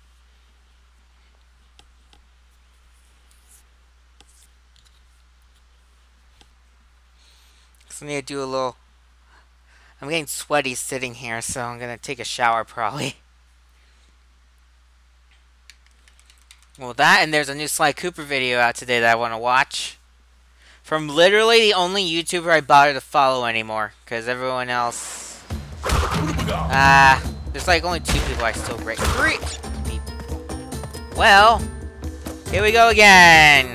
I need to do a little... I'm getting sweaty sitting here, so I'm gonna take a shower probably. Well, that, and there's a new Sly Cooper video out today that I want to watch. From literally the only YouTuber I bother to follow anymore. Because everyone else... Ah, uh, there's like only two people I still rate. Three people. Well, here we go again.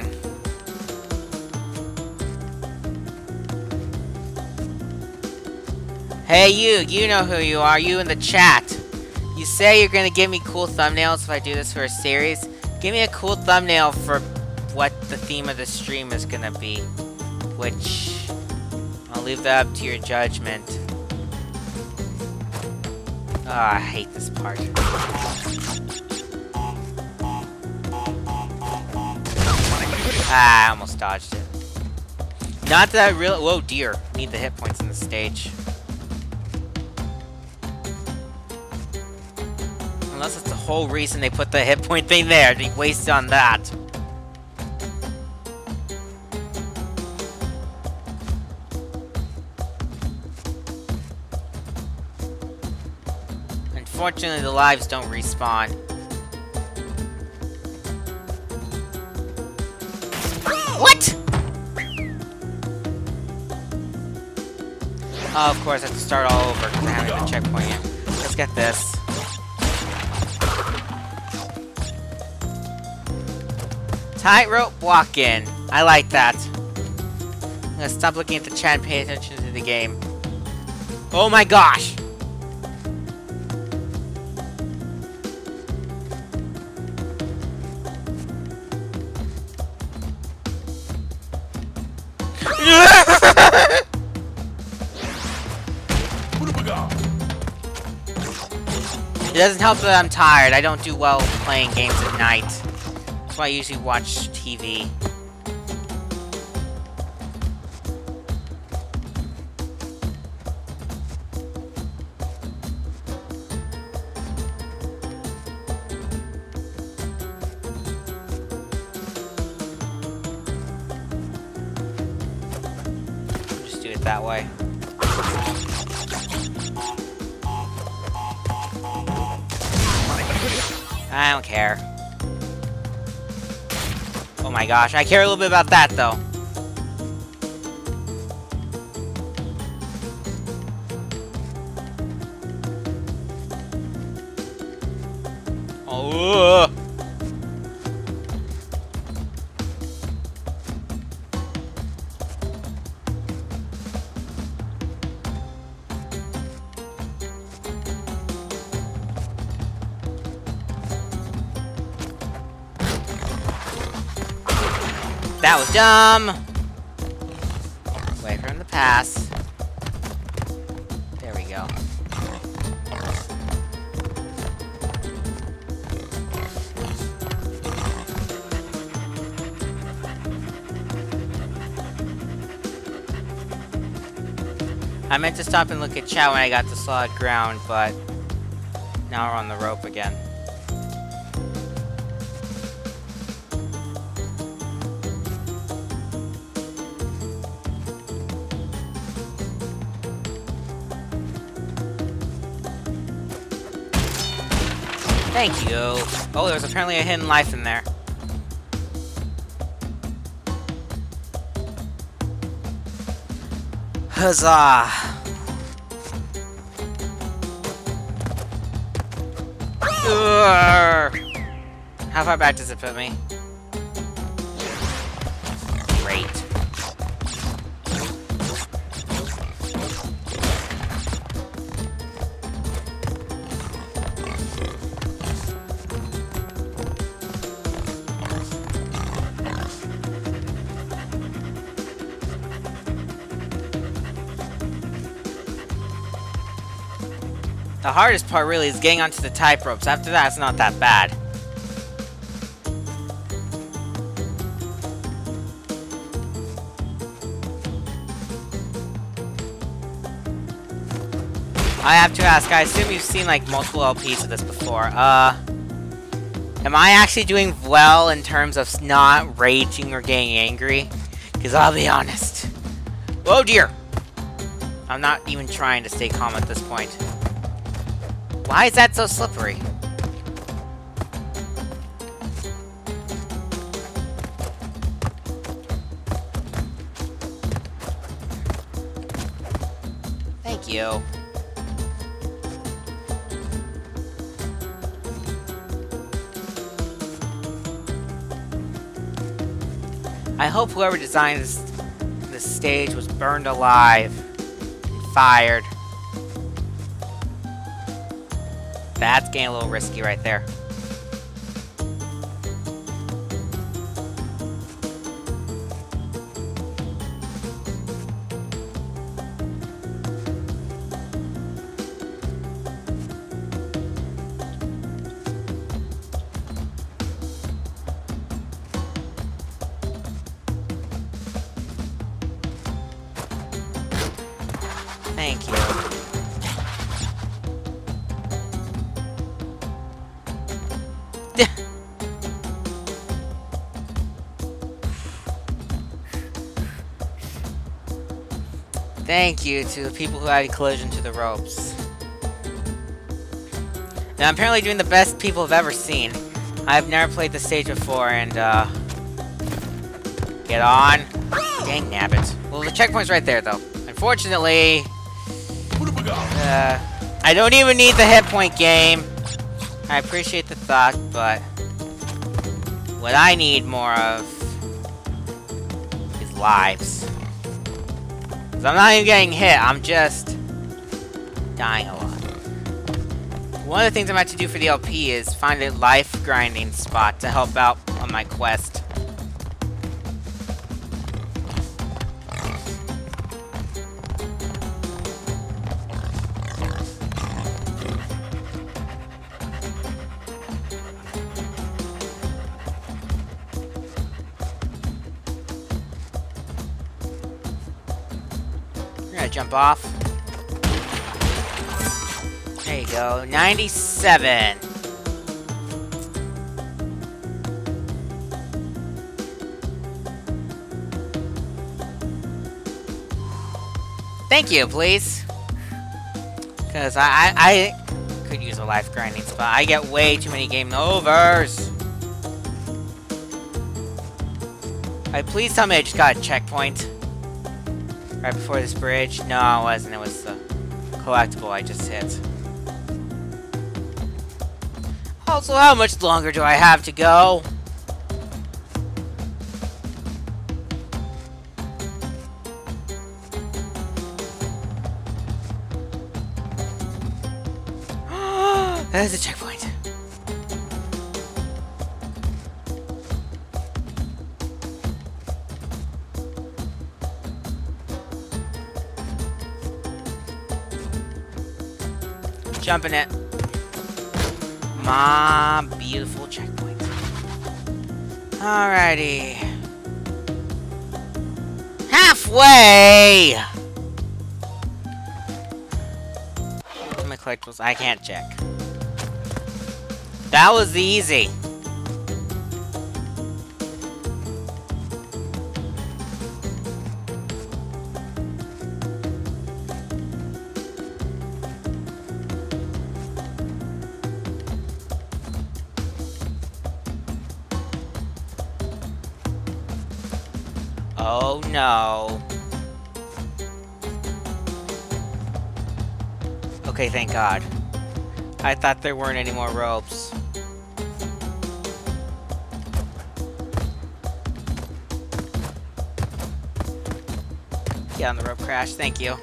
Hey you, you know who you are, you in the chat. You say you're gonna give me cool thumbnails if I do this for a series. Give me a cool thumbnail for what the theme of the stream is gonna be. Which, I'll leave that up to your judgment. Oh, I hate this part. Ah, I almost dodged it. Not that I really- whoa dear, need the hit points in the stage. Unless that's the whole reason they put the hit point thing there, they wasted on that. Unfortunately, the lives don't respawn. What? Oh, of course, I have to start all over because I haven't hit the checkpoint yet. Let's get this. Tightrope walk-in. I like that. I'm gonna stop looking at the chat and pay attention to the game. Oh my gosh! It doesn't help that I'm tired. I don't do well playing games at night. That's why I usually watch T V. Just do it that way. I don't care. Oh my gosh, I care a little bit about that though. Oh. That was dumb! Wait for him to pass. There we go. I meant to stop and look at chat when I got to solid ground, but now we're on the rope again. Thank you. Oh, there's apparently a hidden life in there. Huzzah! Urgh. How far back does it put me? Great. The hardest part really is getting onto the tight ropes. After that, it's not that bad. I have to ask, I assume you've seen like multiple L Ps of this before. Uh, am I actually doing well in terms of not raging or getting angry? Because I'll be honest. Oh dear! I'm not even trying to stay calm at this point. Why is that so slippery? Thank you. I hope whoever designed this, this stage was burned alive and fired. That's getting a little risky right there. Thank you. Thank you to the people who added collision to the ropes. Now I'm apparently doing the best people have ever seen. I've never played the stage before and uh... get on. Dang nabbit. Well, the checkpoint's right there though. Unfortunately... Uh, I don't even need the hit point game. I appreciate the thought, but... what I need more of... is lives. Because I'm not even getting hit, I'm just... dying a lot. One of the things I'm about to do for the L P is find a life grinding spot to help out on my quest. Jump off. There you go. ninety-seven. Thank you, please. Because I, I, I could use use a life grinding spot. I get way too many game overs. Alright, please tell me I just got a checkpoint. Right before this bridge. No, it wasn't. It was the collectible I just hit. Also, how much longer do I have to go? There's a checkpoint. Jumping it. My beautiful checkpoint. Alrighty. Halfway! My collectibles, I can't check. That was easy. Oh no. Okay, thank God. I thought there weren't any more ropes. Get on the rope, Crash. Thank you.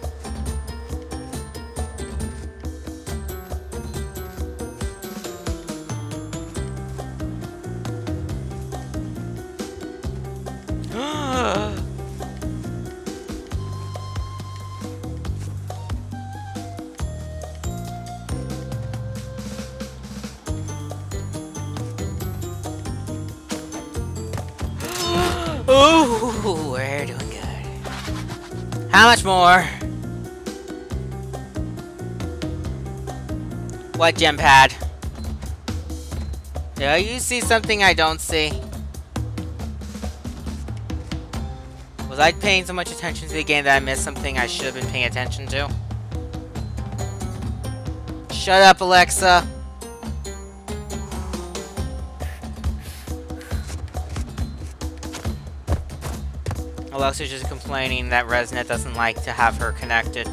Ooh, we're doing good. How much more? What gem pad? Do you see something I don't see? Was I paying so much attention to the game that I missed something I should have been paying attention to? Shut up, Alexa. Alexa's just complaining that ResNet doesn't like to have her connected.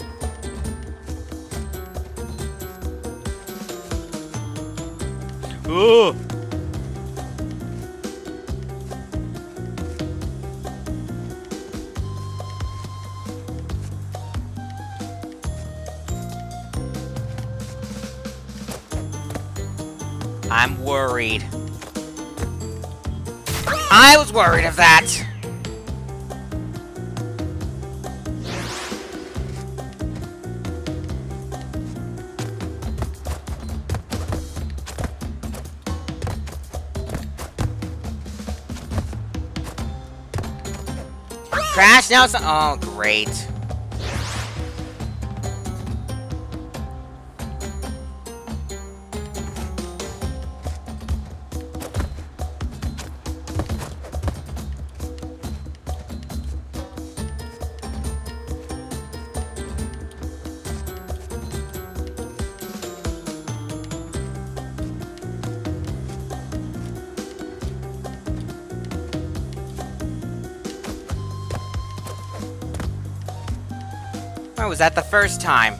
Ooh! I'm worried. I was worried of that! Crash now? It's oh, great. Or was that the first time?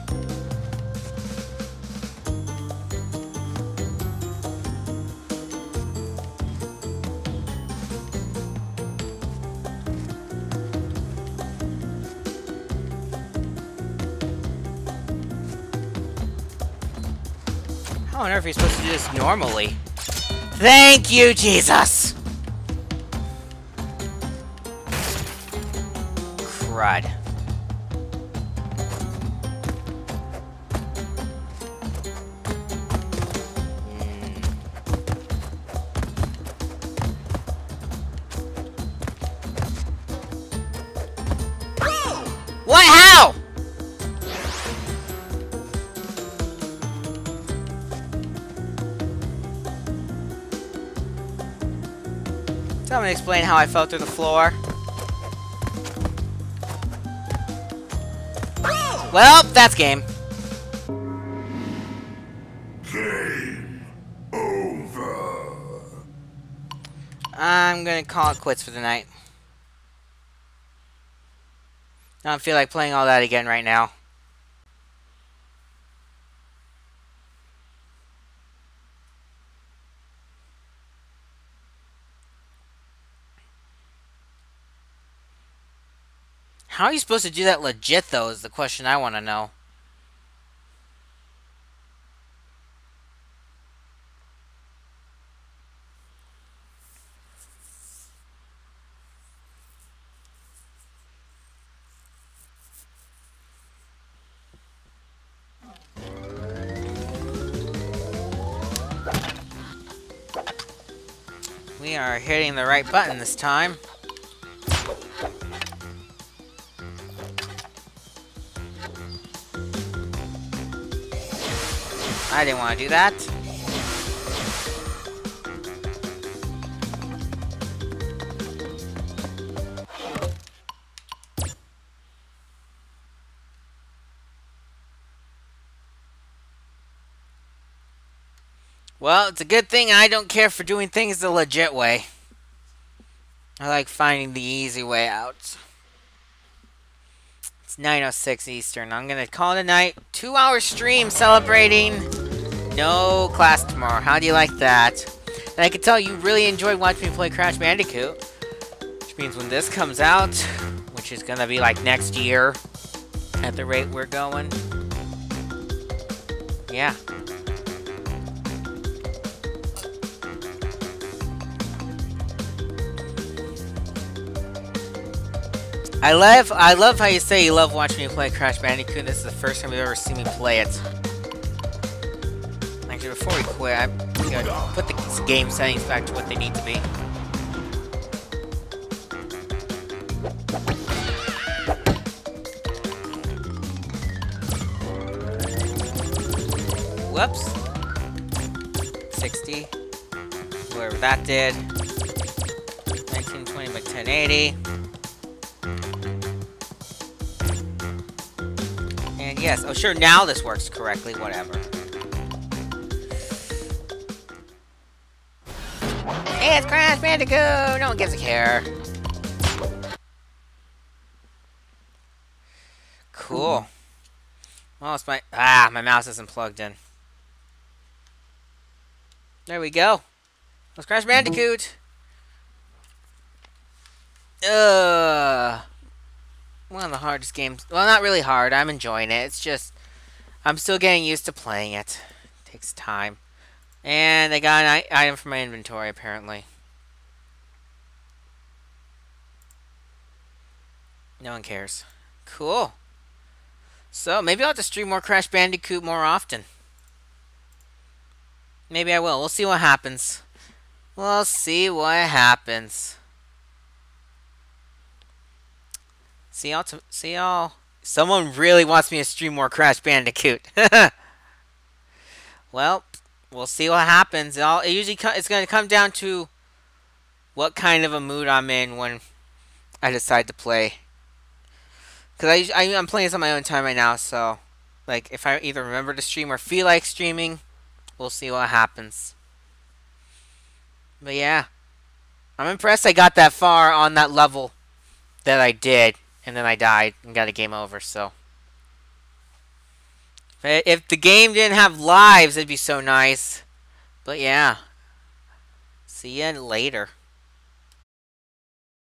How on earth are you supposed to do this normally? Thank you, Jesus! Crud. What? How? Tell me to explain how I fell through the floor. Well, that's game. I'm gonna call it quits for the night. I don't feel like playing all that again right now. How are you supposed to do that legit, though, is the question I want to know. We are hitting the right button this time. I didn't want to do that. Well, it's a good thing I don't care for doing things the legit way. I like finding the easy way out. It's nine oh six Eastern. I'm going to call it a night. Two hour stream celebrating no class tomorrow. How do you like that? And I can tell you really enjoyed watching me play Crash Bandicoot. Which means when this comes out, which is going to be like next year at the rate we're going. Yeah. I love I love how you say you love watching me play Crash Bandicoot. This is the first time you've ever seen me play it. Actually, before we quit, I'm gonna put the game settings back to what they need to be. Whoops. sixty. Whatever that did. nineteen twenty by ten eighty. And yes, oh sure, now this works correctly, whatever. Hey, it's Crash Bandicoot! No one gives a care. Cool. Oh, it's my... Ah, my mouse isn't plugged in. There we go. Let's Crash Bandicoot! Ugh. One of the hardest games. Well, not really hard. I'm enjoying it. It's just... I'm still getting used to playing it. It takes time. And I got an item from my inventory, apparently. No one cares. Cool. So, maybe I'll have to stream more Crash Bandicoot more often. Maybe I will. We'll see what happens. We'll see what happens. See y'all. See y'all. Someone really wants me to stream more Crash Bandicoot. Well, we'll see what happens. It, all, it usually it's going to come down to what kind of a mood I'm in when I decide to play. Because I, I, I'm playing this on my own time right now, so like if I either remember to stream or feel like streaming, we'll see what happens. But yeah, I'm impressed I got that far on that level that I did, and then I died and got a game over, so. If the game didn't have lives, it'd be so nice. But yeah. See ya later.